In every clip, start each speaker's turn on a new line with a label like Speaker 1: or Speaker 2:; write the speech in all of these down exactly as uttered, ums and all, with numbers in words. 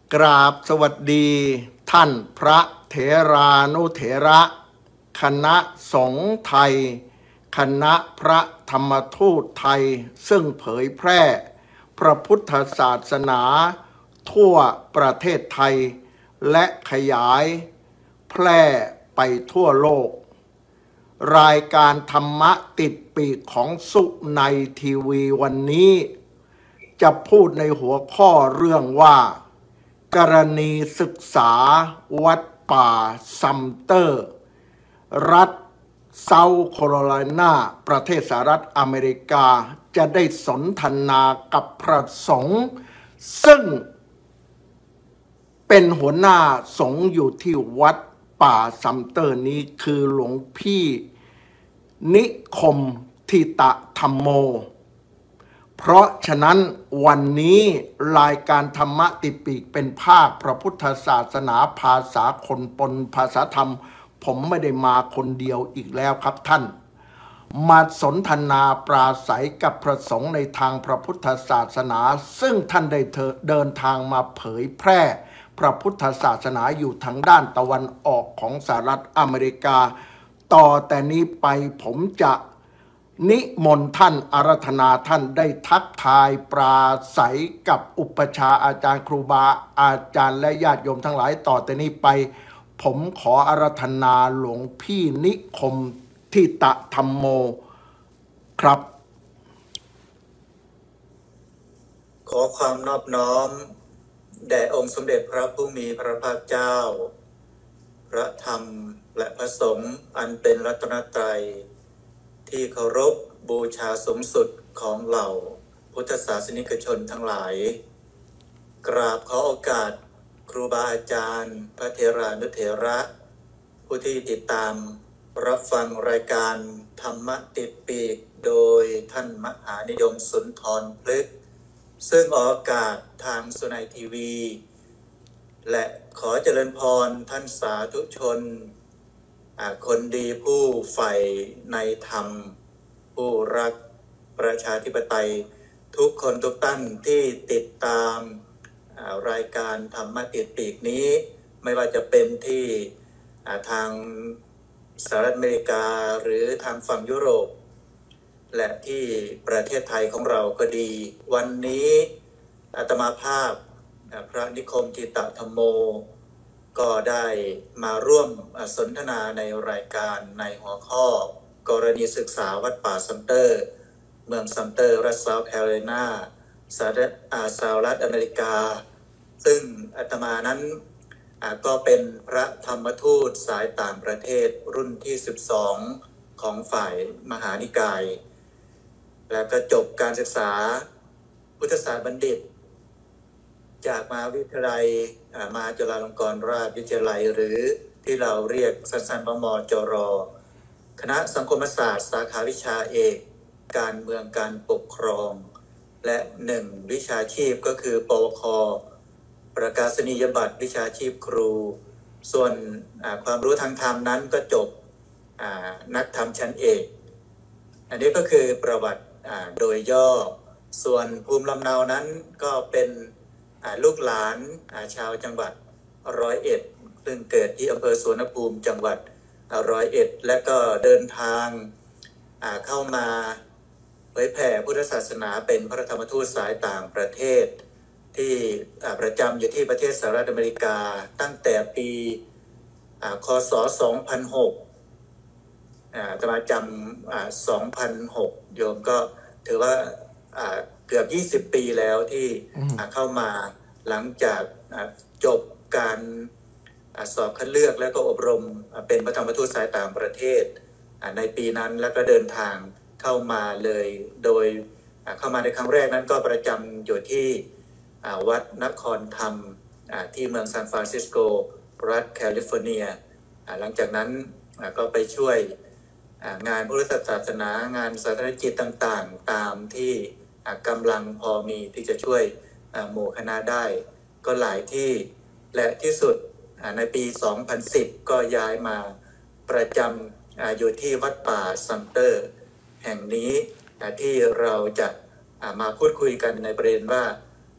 Speaker 1: กราบสวัสดีท่านพระเถรานุเถระคณะสงฆ์ไทยคณะพระธรรมทูตไทยซึ่งเผยแพร่พระพุทธศาสนาทั่วประเทศไทยและขยายแพร่ไปทั่วโลกรายการธรรมะติดปีกของสุในทีวีวันนี้จะพูดในหัวข้อเรื่องว่ากรณีศึกษาวัดป่าซัมเตอร์รัฐเซาท์แคโรไลนาประเทศสหรัฐอเมริกาจะได้สนทนากับพระสงฆ์ซึ่งเป็นหัวหน้าสงฆ์อยู่ที่วัดป่าซัมเตอร์นี้คือหลวงพี่นิคมทิตะธรรมโมเพราะฉะนั้นวันนี้รายการธรรมะติปีกเป็นภาคพระพุทธศาสนาภาษาคนปนภาษาธรรมผมไม่ได้มาคนเดียวอีกแล้วครับท่านมาสนทนาปราศัยกับพระสงฆ์ในทางพระพุทธศาสนาซึ่งท่านได้เดินทางมาเผยแพร่พระพุทธศาสนาอยู่ทางด้านตะวันออกของสหรัฐอเมริกาต่อแต่นี้ไปผมจะนิมนต์ท่านอาราธนาท่านได้ทักทายปราศัยกับอุปชาอาจารย์ครูบาอาจารย์และญาติโยมทั้งหลายต่อแต่นี้ไปผมขออาราธนาหลวงพี่นิคมทิตะธรรมโมครับ
Speaker 2: ขอความนอบน้อมแด่องค์สมเด็จพระผู้มีพระภาคเจ้าพระธรรมและพระสงฆ์อันเป็นรัตนตรัยที่เคารพบูชาสูงสุดของเหล่าพุทธศาสนิกชนทั้งหลายกราบขอโอกาสครูบาอาจารย์พระเถรานุเถระผู้ที่ติดตามรับฟังรายการธรรมะติดปีกโดยท่านมหานิยมสุนทรพฤกษ์ซึ่งออกอากาศทางสุนัยทีวีและขอเจริญพรท่านสาธุชนคนดีผู้ใฝ่ในธรรมผู้รักประชาธิปไตยทุกคนทุกท่านที่ติดตามรายการธรรมะติดปีกนี้ไม่ว่าจะเป็นที่ทางสหรัฐอเมริกาหรือทางฝั่งยุโรปและที่ประเทศไทยของเราก็ดีวันนี้อาตมาภาพพระนิคมทิตะธรรมโมก็ได้มาร่วมสนทนาในรายการในหัวข้อกรณีศึกษาวัดป่าซัมเตอร์เมืองซัมเตอร์รัฐเซาท์แคโรไลนาสหรัฐอเมริกาซึ่งอาตมานั้นก็เป็นพระธรรมทูตสายต่างประเทศรุ่นที่สิบสองของฝ่ายมหานิกายและก็จบการศึกษาพุทธศาสตร์บัณฑิตจากมหาวิทยาลัยมหาจุฬาลงกรณราชวิทยาลัยหรือที่เราเรียกสั้นๆว่ามจร.คณะสังคมศาสตร์สาขาวิชาเอกการเมืองการปกครองและหนึ่งวิชาชีพก็คือปวค.ประกาศนียบัตรวิชาชีพครูส่วนความรู้ทางธรรมนั้นก็จบนักธรรมชั้นเอกอันนี้ก็คือประวัติโดยย่อส่วนภูมิลำเนานั้นก็เป็นลูกหลานชาวจังหวัดร้อยเอ็ดซึ่งเกิดที่อำเภอสุวรรณภูมิจังหวัดร้อยเอ็ดและก็เดินทางเข้ามาเผยแผ่พุทธศาสนาเป็นพระธรรมทูตสายต่างประเทศที่ประจำอยู่ที่ประเทศสหรัฐอเมริกาตั้งแต่ปีค.ศ. สองพันหกจะมาจำสองพันหกโยมก็ถือว่าเกือบยี่สิบปีแล้วที่เข้ามาหลังจากจบการสอบคัดเลือกและก็อบรมเป็นพระธรรมทูตสายต่างประเทศในปีนั้นแล้วก็เดินทางเข้ามาเลยโดยเข้ามาในครั้งแรกนั้นก็ประจำอยู่ที่วัดนครธรรมที่เมืองซานฟรานซิสโกรัฐแคลิฟอร์เนียหลังจากนั้นก็ไปช่วยงานพุทธศาสนางานสาธารณกิจต่างๆตามที่กำลังพอมีที่จะช่วยหมู่คณะได้ก็หลายที่และที่สุดในปีสองพันสิบก็ย้ายมาประจำอยู่ที่วัดป่าซัมเตอร์แห่งนี้ที่เราจะมาพูดคุยกันในประเด็นว่า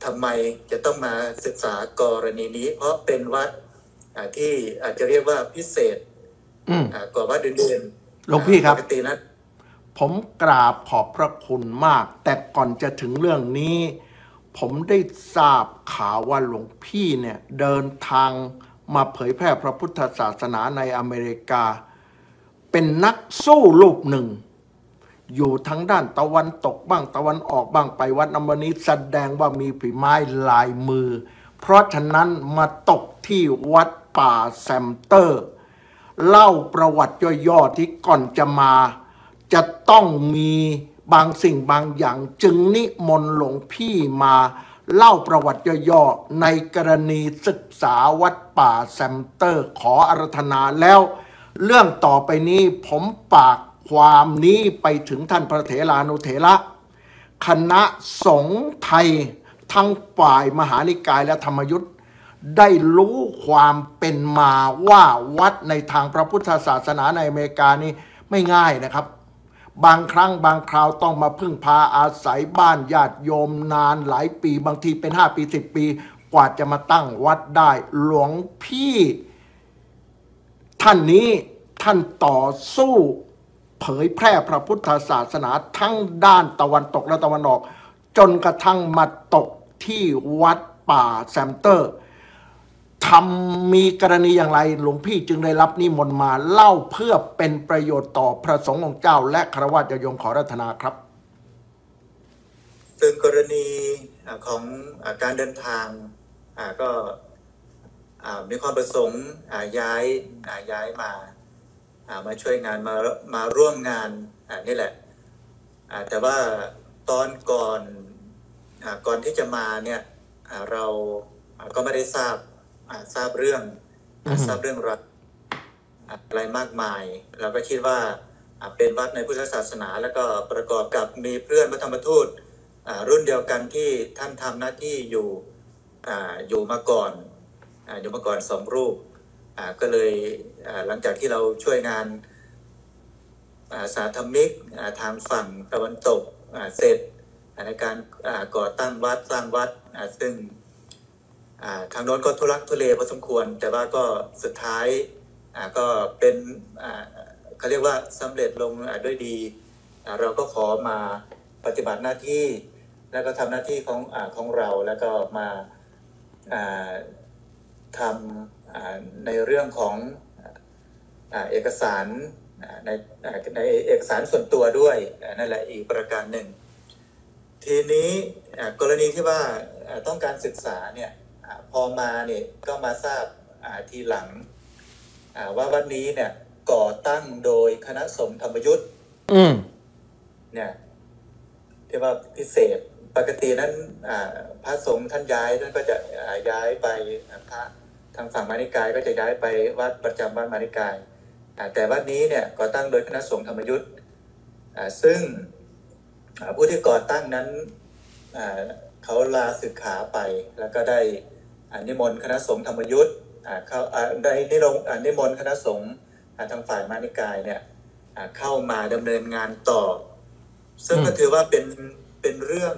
Speaker 2: ทำไมจะต้องมาศึกษากรณีนี้เพราะเป็นวัดที่อาจจะเรียกว่าพิเศษกว่าวัดอื่นๆ
Speaker 1: หลวงพี่ครับ
Speaker 2: ปกตินะ
Speaker 1: ผมกราบขอบพระคุณมากแต่ก่อนจะถึงเรื่องนี้ผมได้ทราบข่าวว่าหลวงพี่เนี่ยเดินทางมาเผยแพร่พระพุทธศาสนาในอเมริกาเป็นนักสู้รูปหนึ่งอยู่ทั้งด้านตะวันตกบ้างตะวันออกบ้างไปวัดน้ำมันนี้แสดงว่ามีฝีไม้ลายมือเพราะฉะนั้นมาตกที่วัดป่าแซมเตอร์เล่าประวัติย่อๆที่ก่อนจะมาจะต้องมีบางสิ่งบางอย่างจึงนิมนต์หลวงพี่มาเล่าประวัติย่อๆในกรณีศึกษาวัดป่าแซมเตอร์ขออาราธนาแล้วเรื่องต่อไปนี้ผมฝากความนี้ไปถึงท่านพระเถรานุเถระคณะสงฆ์ไทยทั้งฝ่ายมหานิกายและธรรมยุทธ์ได้รู้ความเป็นมาว่าวัดในทางพระพุทธศาสนาในอเมริกานี่ไม่ง่ายนะครับบางครั้งบางคราวต้องมาพึ่งพาอาศัยบ้านญาติโยมนานหลายปีบางทีเป็นห้าปีสิบปีกว่าจะมาตั้งวัดได้หลวงพี่ท่านนี้ท่านต่อสู้เผยแพร่พระพุทธศาสนาทั้งด้านตะวันตกและตะวันออกจนกระทั่งมาตกที่วัดป่าแซมเตอร์ทำมีกรณีอย่างไรหลวงพี่จึงได้รับนิมนต์มาเล่าเพื่อเป็นประโยชน์ต่อพระสงฆ์องค์เจ้าและฆราวาสโยมขอรัตนาครับ
Speaker 2: ซึ่งกรณีของการเดินทางก็มีความประสงค์ย้ายย้ายมามาช่วยงานมามาร่วมงานนี่แหละแต่ว่าตอนก่อนก่อนที่จะมาเนี่ยเราก็ไม่ได้ทราบทราบเรื่องทราบเรื่องรัฐอะไรมากมายเราก็คิดว่าเป็นวัดในพุทธศาสนาแล้วก็ประกอบกับมีเพื่อนพระธรรมทูตรุ่นเดียวกันที่ท่านทำหน้าที่อยู่อยู่มาก่อนอยู่มาก่อนสองรูปก็เลยหลังจากที่เราช่วยงานสาธมิกทางฝั่งตะวันตกเสร็จในการก่อตั้งวัดสร้างวัดซึ่งทางโน้นก็ทุลักทุเลพอสมควรแต่ว่าก็สุดท้ายก็เป็นเขาเรียกว่าสำเร็จลงด้วยดีเราก็ขอมาปฏิบัติหน้าที่แล้วก็ทำหน้าที่ของของเราแล้วก็มาทำในเรื่องของเอกสารในในเอกสารส่วนตัวด้วยนั่นแหละอีกประการหนึ่งทีนี้กรณีที่ว่าต้องการศึกษาเนี่ยพอมาเนี่ยก็มาทราบทีหลังว่าวันนี้เนี่ยก่อตั้งโดยคณะสงฆ์ธรรมยุทธ์เนี่ยที่ว่าพิเศษปกตินั้นพระสงฆ์ท่านย้ายท่านก็จะย้ายไปพระทางฝั่งมานิกายก็จะย้ายไปวัดประจำวัดมานิกายแต่วัดนี้เนี่ยก่อตั้งโดยคณะสงฆ์ธรรมยุทธ์ซึ่งผู้ที่ก่อตั้งนั้นเขาลาสึกขาไปแล้วก็ได้นิมนต์คณะสงฆ์ธรรมยุทธ์เข้าได้นิลงนิมนต์คณะสงฆ์ทางฝ่ายมานิกายเนี่ยเข้ามาดำเนินงานต่อซึ่งก็ถือว่าเป็นเป็นเรื่อง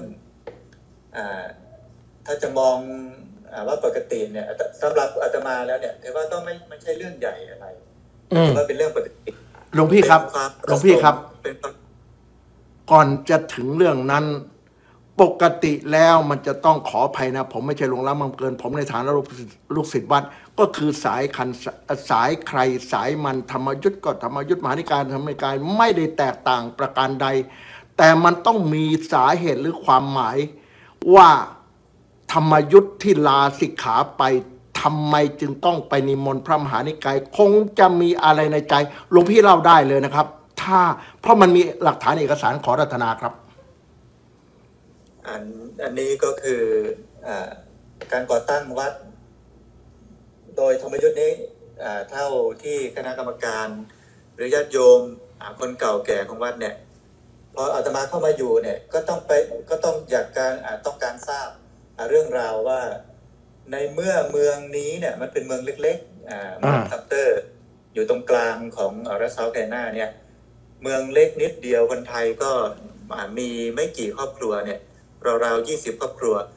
Speaker 2: ถ้าจะมองว่าปกติเนี่ยสำหรับอาตมาแล้วเนี่ยถือว่าต้องไม่ไม่ใช่เรื่องใหญ่อะไรถือว่าเป็นเรื่องปกติ
Speaker 1: หลวงพี่ครับหลวงพี่ครับก่อนจะถึงเรื่องนั้นปกติแล้วมันจะต้องขออภัยนะผมไม่ใช่หลวงละมังเกินผมในฐานะลูกศิษย์วัดก็คือสายคันสายใครสายมันธรรมยุทธ์ก็ธรรมยุทธ์มหานิกายธรรมนิกายไม่ได้แตกต่างประการใดแต่มันต้องมีสาเหตุหรือความหมายว่าธรรมยุทธ์ที่ลาสิกขาไปทำไมจึงต้องไปนิมนต์พระมหานิกายคงจะมีอะไรในใจหลวงพี่เล่าได้เลยนะครับถ้าเพราะมันมีหลักฐานเอกสารขอรัตนาครับ
Speaker 2: อันอันนี้ก็คืออ่าการก่อตั้งวัดโดยธรรมยุทธ์นี้เท่าที่คณะกรรมการหรือญาติโยมคนเก่าแก่ของวัดเนี่ยพออาตมาเข้ามาอยู่เนี่ยก็ต้องไปก็ต้องอยากการต้องการทราบเรื่องราวว่าในเมื่อเมืองนี้เนี่ยมันเป็นเมืองเล็กๆอ่าเมืองซัมเตอร์อยู่ตรงกลางของรัสเซาแคนาเนี่ยเมืองเล็กนิดเดียวคนไทยก็มีไม่กี่ครอบครัวเนี่ยราวๆยี่สิบครอบครัว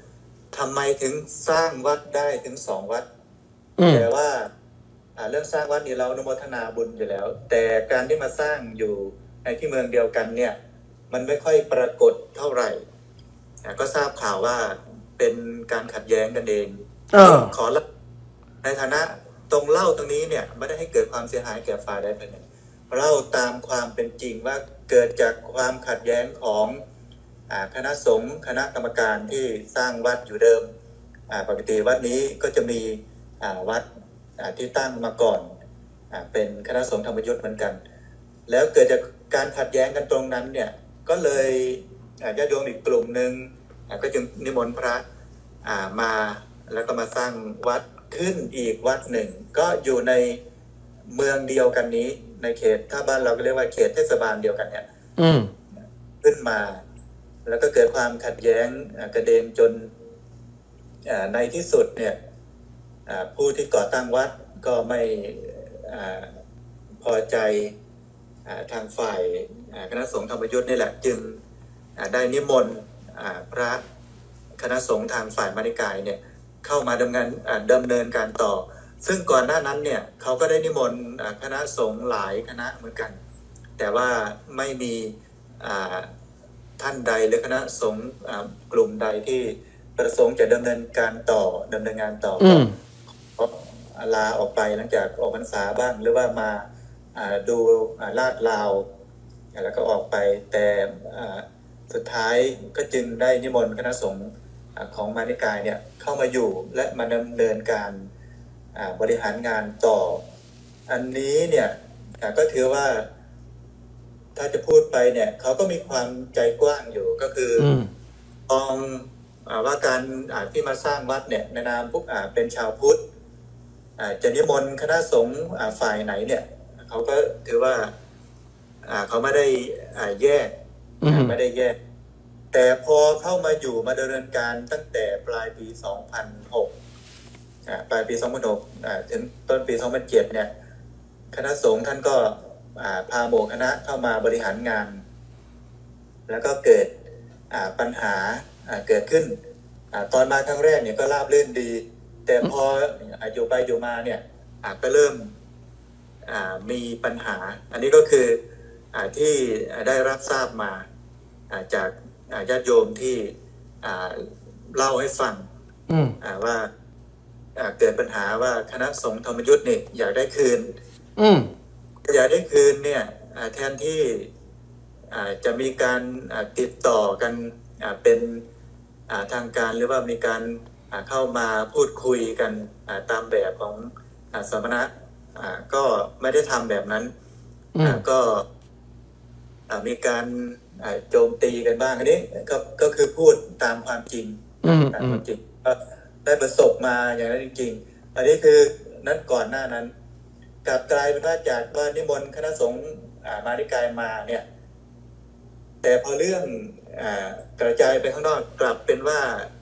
Speaker 2: ทำไมถึงสร้างวัดได้ถึงสองวัดแต่ว่าเรื่องสร้างวัดนี้เราอนุโมทนาบุญอยู่แล้วแต่การที่มาสร้างอยู่ในที่เมืองเดียวกันเนี่ยมันไม่ค่อยปรากฏเท่าไหร่ก็ทราบข่าวว่าเป็นการขัดแย้งกันเองเออขอในฐานะตรงเล่าตรงนี้เนี่ยไม่ได้ให้เกิดความเสียหายแก่ฝ่ายใดฝ่ายหนึ่งเล่าตามความเป็นจริงว่าเกิดจากความขัดแย้งของคณะสงฆ์คณะกรรมการที่สร้างวัดอยู่เดิมปกติวัดนี้ก็จะมีวัดที่ตั้งมาก่อนเป็นคณะสงฆ์ธรรมยุทธ์เหมือนกันแล้วเกิดจากการขัดแย้งกันตรงนั้นเนี่ยก็เลยญาติโยมอีกกลุ่มหนึ่งก็จึงนิมนต์พระมาแล้วก็มาสร้างวัดขึ้นอีกวัดหนึ่งก็อยู่ในเมืองเดียวกันนี้ในเขตถ้าบ้านเราก็เรียกว่าเขตเทศบาลเดียวกันเนี่ยขึ้นมาแล้วก็เกิดความขัดแย้งกระเด็นจนในที่สุดเนี่ยผู้ที่ก่อตั้งวัดก็ไม่พอใจทางฝ่ายคณะสงฆ์ธรรมยุทธ์นี่แหละจึงได้นิมนต์พระคณะสงฆ์ทางฝ่ายมานิกายเนี่ยเข้ามาดำเนินดำเนินการต่อซึ่งก่อนหน้านั้นเนี่ยเขาก็ได้นิมนต์คณะสงฆ์หลายคณะเหมือนกันแต่ว่าไม่มีท่านใดหรือคณะสงฆ์กลุ่มใดที่ประสงค์จะดำเนินการต่อดำเนินงานต่อก็ลาออกไปหลังจากออกพรรษาบ้างหรือว่ามาดูลาดลาวแล้วก็ออกไปแต่สุดท้ายก็จึงได้นิมนต์คณะสงฆ์ของมานิกายเนี่ยเข้ามาอยู่และมาดำเนินการบริหารงานต่ออันนี้เนี่ยก็ถือว่าถ้าจะพูดไปเนี่ยเขาก็มีความใจกว้างอยู่ก็คือมองว่าการที่มาสร้างวัดเนี่ยในนามพวกเป็นชาวพุทธจะนิมนต์คณะสงฆ์ฝ่ายไหนเนี่ยเขาก็ถือว่าเขาไม่ได้แยกไม่ได้แยกแต่พอเข้ามาอยู่มาดำเนินการตั้งแต่ปลายปีสองพันหกปลายปีสองพันหกถึงต้นปีสองพันเจ็ดเนี่ยคณะสงฆ์ท่านก็พาหมู่คณะเข้ามาบริหารงานแล้วก็เกิดปัญหาเกิดขึ้นตอนมาครั้งแรกเนี่ยก็ราบรื่นดีแต่พออยู่ไปอยู่มาเนี่ยก็เริ่มมีปัญหาอันนี้ก็คือที่ได้รับทราบมาจากญาติโยมที่เล่าให้ฟังว่าเกิดปัญหาว่าคณะสงฆ์ธรรมยุทธ์เนี่ยอยากได้คืนอยากได้คืนเนี่ยแทนที่จะมีการติดต่อกันเป็นทางการหรือว่ามีการเข้ามาพูดคุยกันตามแบบของสมณะก็ไม่ได้ทำแบบนั้นก็มีการโจมตีกันบ้างอันนี้ก็ก็คือพูดตามความจริงตามความจริงก็ได้ประสบมาอย่างนั้นจริงๆอันนี้คือนั้นก่อนหน้านั้นกลับกลายเป็นว่าจากว่านิมนต์คณะสงฆ์มานิกายมาเนี่ยแต่พอเรื่องกระจายไปข้างนอกกลับเป็นว่า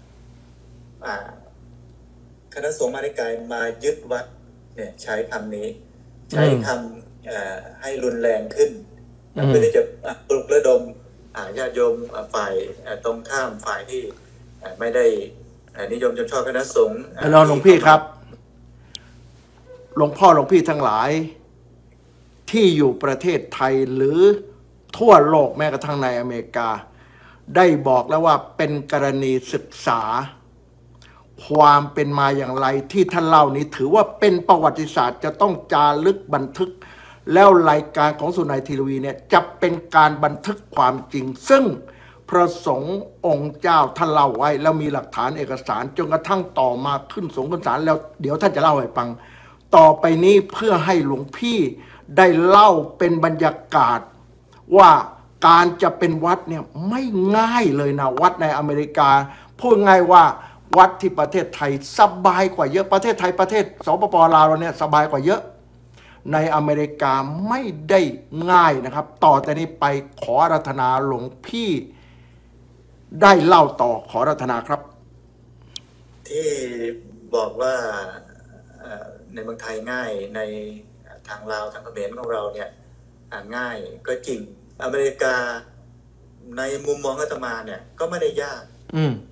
Speaker 2: คณะสงฆ์มานิกายมายึดวัดเนี่ยใช้คำนี้ใช้คำให้รุนแรงขึ้นเพื่อที่จะปลุกระดมญาติโยมฝ่ายตรงข้ามฝ่ายที่ไม่ได้นิยมชมชอบคณะสงฆ์
Speaker 1: เราหลวงพี่ครับหลวงพ่อหลวงพี่ทั้งหลายที่อยู่ประเทศไทยหรือทั่วโลกแม้กระทั่งในอเมริกาได้บอกแล้วว่าเป็นกรณีศึกษาความเป็นมาอย่างไรที่ท่านเล่านี้ถือว่าเป็นประวัติศาสตร์จะต้องจารึกบันทึกแล้วรายการของสุนัยทีวีเนี่ยจะเป็นการบันทึกความจริงซึ่งพระสงฆ์องค์เจ้าท่านเล่าไว้แล้วมีหลักฐานเอกสารจนกระทั่งต่อมาขึ้นสงฆ์ขึ้นศาลแล้วเดี๋ยวท่านจะเล่าให้ฟังต่อไปนี้เพื่อให้หลวงพี่ได้เล่าเป็นบรรยากาศว่าการจะเป็นวัดเนี่ยไม่ง่ายเลยนะวัดในอเมริกาพูดง่ายว่าวัดที่ประเทศไทยสบายกว่าเยอะประเทศไทยประเทศสปป.ลาวเราเนี่ยสบายกว่าเยอะในอเมริกาไม่ได้ง่ายนะครับต่อแต่นี้ไปขออาราธนาหลวงพี่ได้เล่าต่อขออาราธนาครับ
Speaker 2: ที่บอกว่าในเมืองไทยง่ายในทางลาวทางเขมรของเราเนี่ยง่ายก็จริงอเมริกาในมุมมองอาตมาเนี่ยก็ไม่ได้ยาก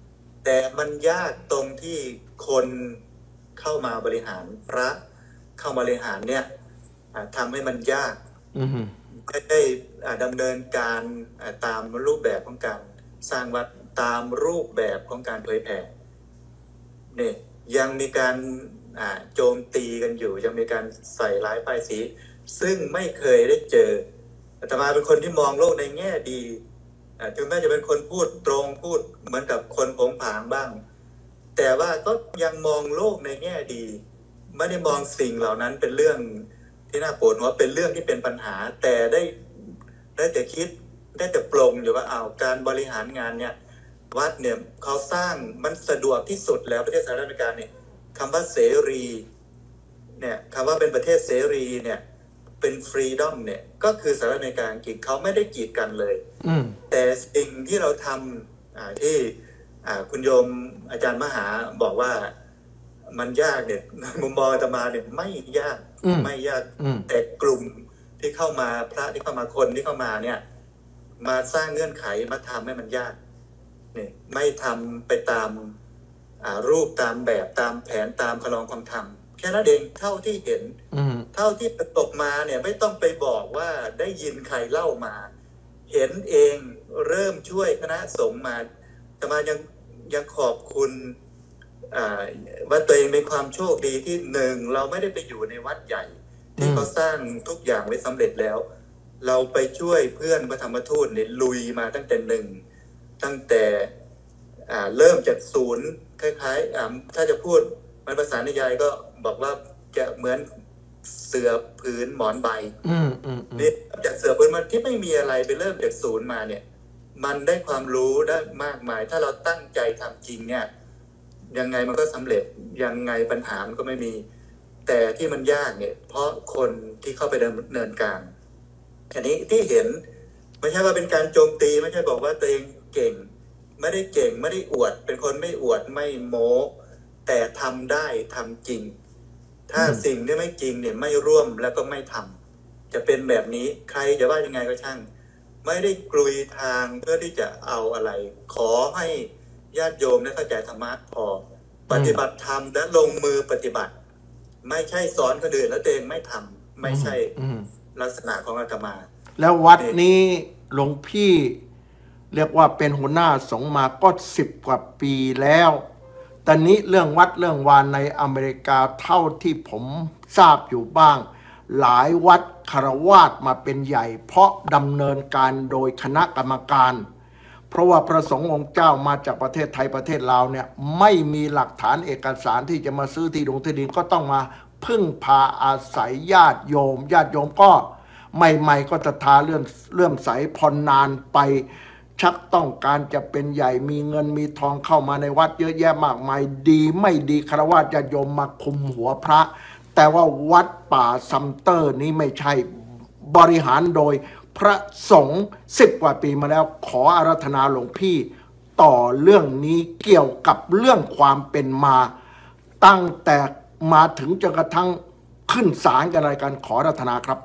Speaker 2: แต่มันยากตรงที่คนเข้ามาบริหารพระเข้ามาบริหารเนี่ยทำให้มันยากไม่ได้ดำเนินการตามรูปแบบของการสร้างวัดตามรูปแบบของการเผยแผ่เนี่ยยังมีการโจมตีกันอยู่ยังมีการใส่ร้ายป้ายสีซึ่งไม่เคยได้เจออาตมาเป็นคนที่มองโลกในแง่ดีถึงแม้จะเป็นคนพูดตรงพูดเหมือนกับคนผงผางบ้างแต่ว่าก็ยังมองโลกในแง่ดีไม่ได้มองสิ่งเหล่านั้นเป็นเรื่องที่น่าปวดหัวเป็นเรื่องที่เป็นปัญหาแต่ได้ได้แต่คิดได้แต่ปลงอยู่ว่าเอาการบริหารงานเนี่ยวัดเนี่ยเขาสร้างมันสะดวกที่สุดแล้วประเทศสหรัฐอเมริกาเนี่ยคำว่าเสรีเนี่ยคำว่าเป็นประเทศเสรีเนี่ยเป็นฟรีดอมเนี่ยก็คือสหรัฐอเมริกาอังกฤษเขาไม่ได้กีดกันเลยแต่สิ่งที่เราทำที่คุณโยมอาจารย์มหาบอกว่ามันยากเนี่ยมุมมองอาตมาเนี่ยไม่ยากไม่ยากแต่กลุ่มที่เข้ามาพระที่เข้ามาคนที่เข้ามาเนี่ยมาสร้างเงื่อนไขมาทำให้มันยากเนี่ยไม่ทำไปตามรูปตามแบบตามแผนตามคลองความธรรมแค่นั้นเองเท่าที่เห็นเท่าที่ตกมาเนี่ยไม่ต้องไปบอกว่าได้ยินใครเล่ามาเห็นเองเริ่มช่วยคณะสงฆ์มาแต่มายังยังขอบคุณว่าตัวเองมีความโชคดีที่หนึ่งเราไม่ได้ไปอยู่ในวัดใหญ่ที่เขาสร้างทุกอย่างไว้สำเร็จแล้วเราไปช่วยเพื่อนพระธรรมทูตเนี่ยลุยมาตั้งแต่หนึ่งตั้งแต่เริ่มจากศูนย์คล้ายๆถ้าจะพูดมันภาษานิยายก็บอกว่าจะเหมือนเสือผืนหมอนใบนี่จากเสือผืนมันที่ไม่มีอะไรไปเริ่มจากศูนย์มาเนี่ยมันได้ความรู้ได้มากมายถ้าเราตั้งใจทำจริงเนี่ยยังไงมันก็สำเร็จยังไงปัญหามันก็ไม่มีแต่ที่มันยากเนี่ยเพราะคนที่เข้าไปดำเนินการอันนี้ที่เห็นไม่ใช่ว่าเป็นการโจมตีไม่ใช่บอกว่าตัวเองเก่งไม่ได้เก่งไม่ได้อวดเป็นคนไม่อวดไม่โม้แต่ทำได้ทำจริงถ้าสิ่งที่ไม่จริงเนี่ยไม่ร่วมแล้วก็ไม่ทำจะเป็นแบบนี้ใครจะว่ายังไงก็ช่างไม่ได้กลุยทางเพื่อที่จะเอาอะไรขอให้ญาติโยมได้เข้าใจธรรมะพอปฏิบัติธรรมและลงมือปฏิบัติไม่ใช่สอนคนอื่นแล้วตัวเองไม่ทำไม่ใช่ลักษณะของอาตมา
Speaker 1: แล้ววัดนี้หลวงพี่เรียกว่าเป็นหัวหน้าสงฆ์มาก็สิบกว่าปีแล้วตอนนี้เรื่องวัดเรื่องวานในอเมริกาเท่าที่ผมทราบอยู่บ้างหลายวัดคฤหัสถ์มาเป็นใหญ่เพราะดำเนินการโดยคณะกรรมการเพราะว่าพระสงฆ์องค์เจ้ามาจากประเทศไทยประเทศลาวเนี่ยไม่มีหลักฐานเอกสารที่จะมาซื้อที่ดินที่ดินก็ต้องมาพึ่งพาอาศัยญาติโยมญาติโยมก็ใหม่ๆก็จะทาเลื่อมเลื่อมใสพอนานไปชักต้องการจะเป็นใหญ่มีเงินมีทองเข้ามาในวัดเยอะแยะมากมายดีไม่ดีฆราวาสญาติโยมมาคุมหัวพระแต่ว่าวัดป่าซัมเตอร์นี้ไม่ใช่บริหารโดยพระสงฆ์สิบกว่าปีมาแล้วขออาราธนาหลวงพี่ต่อเรื่องนี้เกี่ยวกับเรื่องความเป็นมาตั้งแต่มาถึงจนกระทั่งขึ้นศาลกันอะไรกันขออาราธนาครับ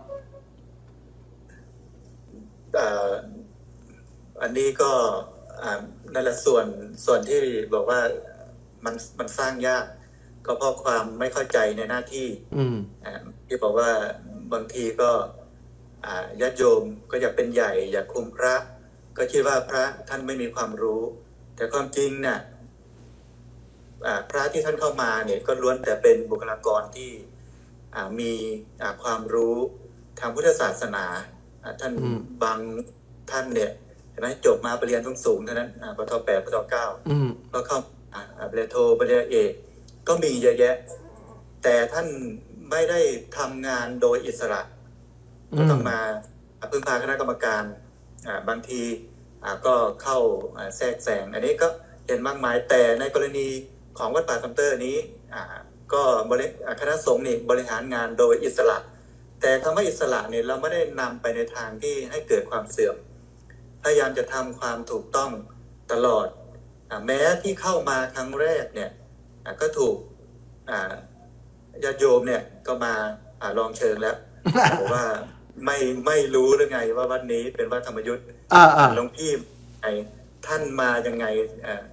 Speaker 2: อันนี้ก็นั่นแหละส่วนส่วนที่บอกว่ามันมันสร้างยากก็เพราะความไม่เข้าใจในหน้าที่ที่บอกว่าบางทีก็ญาติโยมก็อยากเป็นใหญ่อยากคุมพระก็คิดว่าพระท่านไม่มีความรู้แต่ความจริงเนี่ยพระที่ท่านเข้ามาเนี่ยก็ล้วนแต่เป็นบุคลากรที่มีความรู้ทางพุทธศาสนาท่านบางท่านเนี่ยเห็นไหมจบมาปริญญาสูงๆเท่านั้นปทแปดปทเก้าก็เข้าปริญญาโทปริญญาเอกก็มีเยอะแยะแต่ท่านไม่ได้ทำงานโดยอิสระก็ต้องมาพึ่งพาคณะกรรมการบางทีก็เข้าแทรกแซงอันนี้ก็เห็นมากมายแต่ในกรณีของวัดป่าซัมเตอร์นี้ก็คณะสงฆ์นี่บริหารงานโดยอิสระแต่คำว่าอิสระเนี่ยเราไม่ได้นำไปในทางที่ให้เกิดความเสื่อมพยายามจะทำความถูกต้องตลอดแม้ที่เข้ามาครั้งแรกเนี่ยก็ถูกญาติโยมเนี่ยก็มาลองเชิญแล้วบอกว่าไม่ไม่รู้หรือไงว่าวัดนี้เป็นวัดธรรมยุทธ์หลวงพี่ไอ้ท่านมายังไง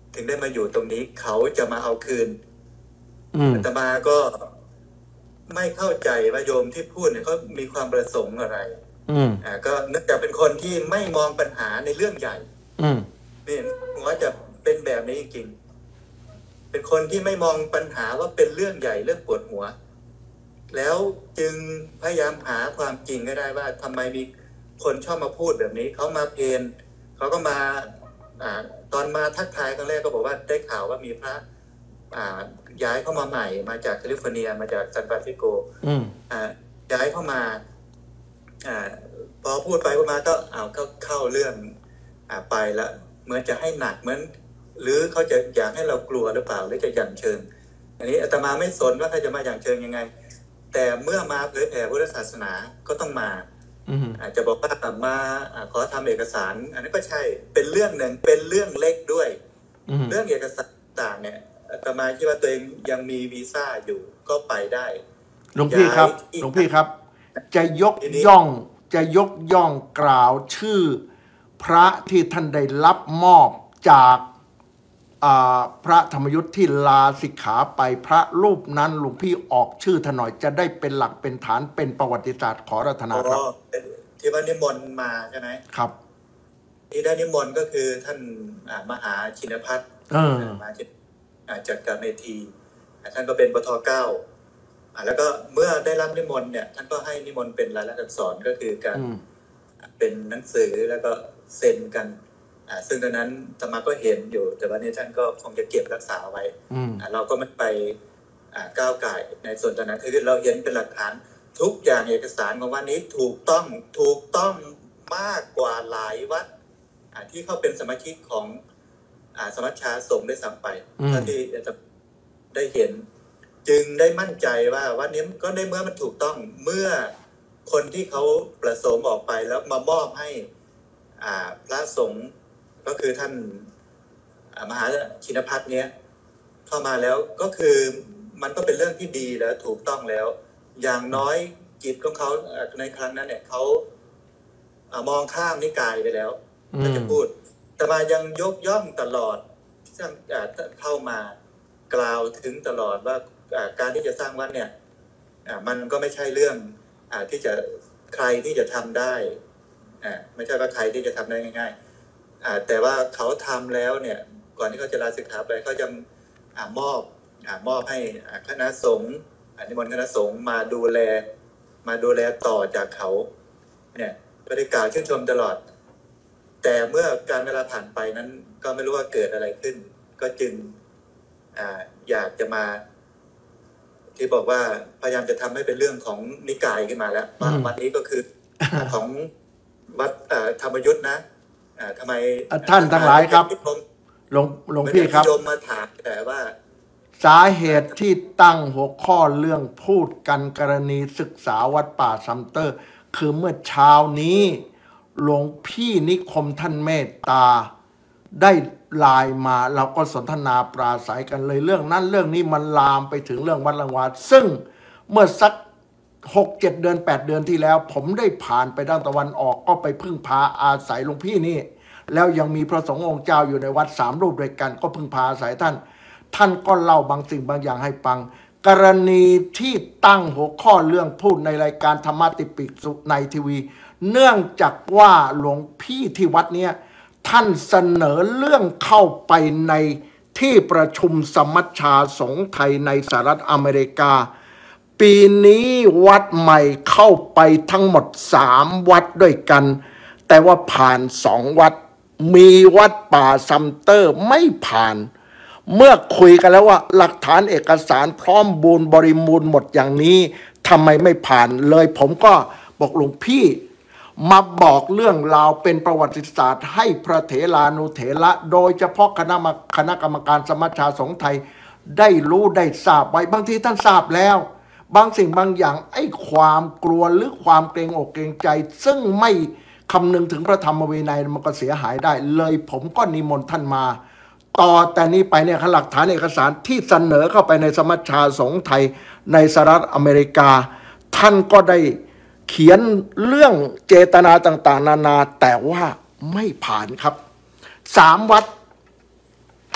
Speaker 2: ถึงได้มาอยู่ตรงนี้เขาจะมาเอาคืน
Speaker 1: อืม
Speaker 2: อาตมาก็ไม่เข้าใจว่าโยมที่พูดเนี่ยเขามีความประสงค์อะไร
Speaker 1: อืม
Speaker 2: อ่าก็เนื่องจากเป็นคนที่ไม่มองปัญหาในเรื่องใหญ่
Speaker 1: อืม
Speaker 2: นี่ผมว่าจะเป็นแบบนี้จริงๆเป็นคนที่ไม่มองปัญหาว่าเป็นเรื่องใหญ่เรื่องปวดหัว แล้วจึงพยายามหาความจริงให้ได้ว่าทำไมมีคนชอบมาพูดแบบนี้เขามาเพลนเขาก็มาอ่าตอนมาทักทายครั้งแรกก็บอกว่าได้ข่าวว่ามีพระอ่าย้ายเข้ามาใหม่มาจากแคลิฟอร์เนียมาจากซานฟรานซิสโก
Speaker 1: อืม
Speaker 2: อ่าย้ายเข้ามาอ่าพอพูดไปพูดมาก็เอาก็เข้าเรื่องอ่าไปละเหมือนจะให้หนักเหมือนหรือเขาจะอยากให้เรากลัวหรือเปล่าหรือจะหยั่งเชิงอันนี้อาตมาไม่สนว่าเขาจะมาหยั่งเชิงยังไงแต่เมื่อมาเผยแผ่พุทธศาสนาก็ต้องมา
Speaker 1: อืม
Speaker 2: อาจจะบอกว่ามาอ่าขอทำเอกสารอันนี้ก็ใช่เป็นเรื่องหนึ่งเป็นเรื่องเล็กด้วย
Speaker 1: อืม
Speaker 2: เรื่องเอกสารต่างเนี่ยอาตมาคิดว่าตัวเองยังมีวีซ่าอยู่ก็ไปได้
Speaker 1: หลวงพี่ครับ หลวงพี่ครับ จะยกย่อง จะยกย่องกล่าวชื่อ พระที่ท่านได้รับมอบจากอ่าพระธรรมยุทธ์ที่ลาสิกขาไปพระรูปนั้นหลวงพี่ออกชื่อท่านหน่อยจะได้เป็นหลักเป็นฐานเป็นประวัติศาสตร์ขอรัตนาครับ
Speaker 2: อ๋อเป็นที่ว่านิมนต์มาใช่ไหม
Speaker 1: ครับ
Speaker 2: ที่ได้นิมนต์ก็คือท่านอ่ามหาชินพัฒน์
Speaker 1: เออ
Speaker 2: มาจากอ่าจากการเมธีอ่าท่านก็เป็นปทเก้าอ่าแล้วก็เมื่อได้รับนิมนต์เนี่ยท่านก็ให้นิมนต์เป็นลายลักษณ์อักษรก็คือการ
Speaker 1: อืม
Speaker 2: เป็นหนังสือแล้วก็เซ็นกันอ่าซึ่งตอนนั้นอาตมาก็เห็นอยู่ แต่วันนี้ท่านก็คงจะเก็บรักษาไว้
Speaker 1: อืม
Speaker 2: อ่าเราก็ไม่ไปอ่าก้าวไก่ในส่วนตอนนั้นคือเราเห็นเป็นหลักฐานทุกอย่างเอกสารของวันนี้ถูกต้องถูกต้องมากกว่าหลายวัดอ่าที่เขาเป็นสมาชิกของอ่าสมัชชาสงฆ์ได้ซ้ำไป
Speaker 1: อืม
Speaker 2: เท่าที่จะได้เห็น จึงได้มั่นใจว่าวัดนี้ก็ในเมื่อมันถูกต้องเมื่อคนที่เขาประสงค์ออกไปแล้วมามอบให้อ่าพระสงฆ์ก็คือท่านอ่ามหาชินพัฒน์เนี้ยเข้ามาแล้วก็คือมันก็เป็นเรื่องที่ดีแล้วถูกต้องแล้ว อย่างน้อยจิตของเขาอ่าในครั้งนั้นเนี่ยเขาอ่ามองข้ามนิกายไปแล้ว
Speaker 1: อื
Speaker 2: ถ้าจะ
Speaker 1: ม
Speaker 2: พูดแต่มายังยกย่องตลอดที่อ่าเข้ามากล่าวถึงตลอดว่าอ่าการที่จะสร้างวัดเนี่ยอ่ามันก็ไม่ใช่เรื่องอ่าที่จะใครที่จะทำได้อ่าไม่ใช่ว่าใครที่จะทำได้ง่ายๆอ่าแต่ว่าเขาทำแล้วเนี่ยก่อนที่เขาจะลาสิกขาไปเขาจะอ่ามอบอ่ามอบให้อ่าคณะสงฆ์อ่านิมนต์คณะสงฆ์มาดูแลมาดูแลต่อจากเขาเนี่ยก็ได้กล่าวชื่นชมตลอด แต่เมื่อการเวลาผ่านไปนั้นก็ไม่รู้ว่าเกิดอะไรขึ้น ก็จึงอ่าอยากจะมา ที่บอกว่าพยายามจะทำให้เป็นเรื่องของนิกายขึ้นมาแล้วว่า
Speaker 1: อืม
Speaker 2: วันนี้ก็คือ ของวัดอ่าธรรมยุทธ์นะอ่าทำไม
Speaker 1: อ่ะท่านทั้งหลายครับ หลวงหลวงพี่ครับ
Speaker 2: โยมมาถามแต่ว่า
Speaker 1: สาเหตุที่ตั้งหัวข้อเรื่องพูดกันกรณีศึกษาวัดป่าซัมเตอร์ คือเมื่อเช้านี้หลวงพี่นิคมท่านเมตตา ได้ไลน์มาเราก็สนทนาปราศัยกันเลยเรื่องนั้นเรื่องนี้มันลามไปถึงเรื่องวัดรางวาดซึ่งเมื่อสักหกเจ็ดเดือนแปดเดือนที่แล้ว ผมได้ผ่านไปด้านตะวันออกก็ไปพึ่งพาอาศัยหลวงพี่นี่ แล้วยังมีพระสงฆ์องค์เจ้าอยู่ในวัดสามรูปด้วยกันก็พึ่งพาอาศัยท่าน ท่านก็เล่าบางสิ่งบางอย่างให้ฟัง กรณีที่ตั้งหัวข้อเรื่องพูดในรายการธรรมะติปิกสุในทีวี เนื่องจากว่าหลวงพี่ที่วัดเนี้ยท่านเสนอเรื่องเข้าไปในที่ประชุมสมัชชาสงฆ์ไทยในสหรัฐอเมริกา ปีนี้วัดใหม่เข้าไปทั้งหมดสามวัดด้วยกัน แต่ว่าผ่านสองวัด มีวัดป่าซัมเตอร์ไม่ผ่าน เมื่อคุยกันแล้วว่าหลักฐานเอกสารพร้อมบูรณ์บริบูรณ์หมดอย่างนี้ทำไมไม่ผ่านเลยผมก็บอกหลวงพี่มาบอกเรื่องราวเป็นประวัติศาสตร์ให้พระเถรานุเถระโดยเฉพาะคณะคณะกรรมการสมัชชาสงฆ์ไทยได้รู้ได้ทราบไว้บางทีท่านทราบแล้ว บางสิ่งบางอย่างไอ้ความกลัวหรือความเกรงอกเกรงใจ ซึ่งไม่คำนึงถึงพระธรรมวินัยมันก็เสียหายได้เลยผมก็นิมนต์ท่านมา ต่อแต่นี้ไปเนี่ยหลักฐานเอกสารที่เสนอเข้าไปในสมัชชาสงฆ์ไทยในสหรัฐอเมริกา ท่านก็ได้เขียนเรื่องเจตนาต่างๆนานาแต่ว่าไม่ผ่านครับสามวัด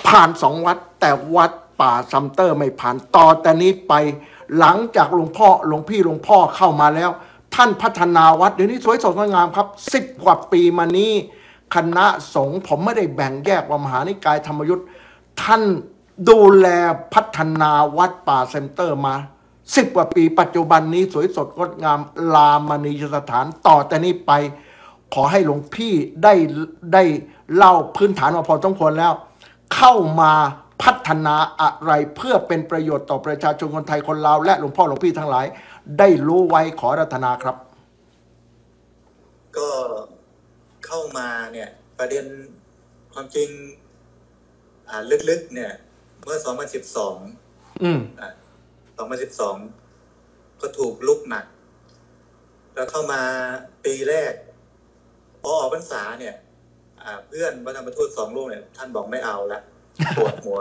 Speaker 1: ผ่านสองวัดแต่วัดป่าซัมเตอร์ไม่ผ่านต่อแต่นี้ไปหลังจากหลวงพ่อหลวงพี่หลวงพ่อเข้ามาแล้วท่านพัฒนาวัดเดี๋ยวนี้สวยสดงดงามครับสิบกว่าปีมานี้คณะสงฆ์ผมไม่ได้แบ่งแยกว่ามหานิกายธรรมยุทธ์ท่านดูแลพัฒนาวัดป่าเซ็นเตอร์มาสิบกว่าปีปัจจุบันนี้สวยสดงดงามลามณีสถานต่อแต่นี้ไปขอให้หลวงพี่ได้ได้เล่าพื้นฐานมาพอสมควรแล้วเข้ามาพัฒนาอะไรเพื่อเป็นประโยชน์ต่อประชาชนคนไทยคนลาวและหลวงพ่อหลวงพี่ทั้งหลายได้รู้ไว้ขอรัตนาครับ
Speaker 2: ก็เข้ามาเนี่ยประเด็นความจริงอ่าลึกๆเนี่ยเมื่อสองพันสิบสอง
Speaker 1: อืม
Speaker 2: อ่าสองพันสิบสองก็ถูกลุกหนักแล้วเข้ามาปีแรกพอออกพรรษาเนี่ยอ่าเพื่อนพระธรรมทูตสองรูปเนี่ยท่านบอกไม่เอาละปวดหัว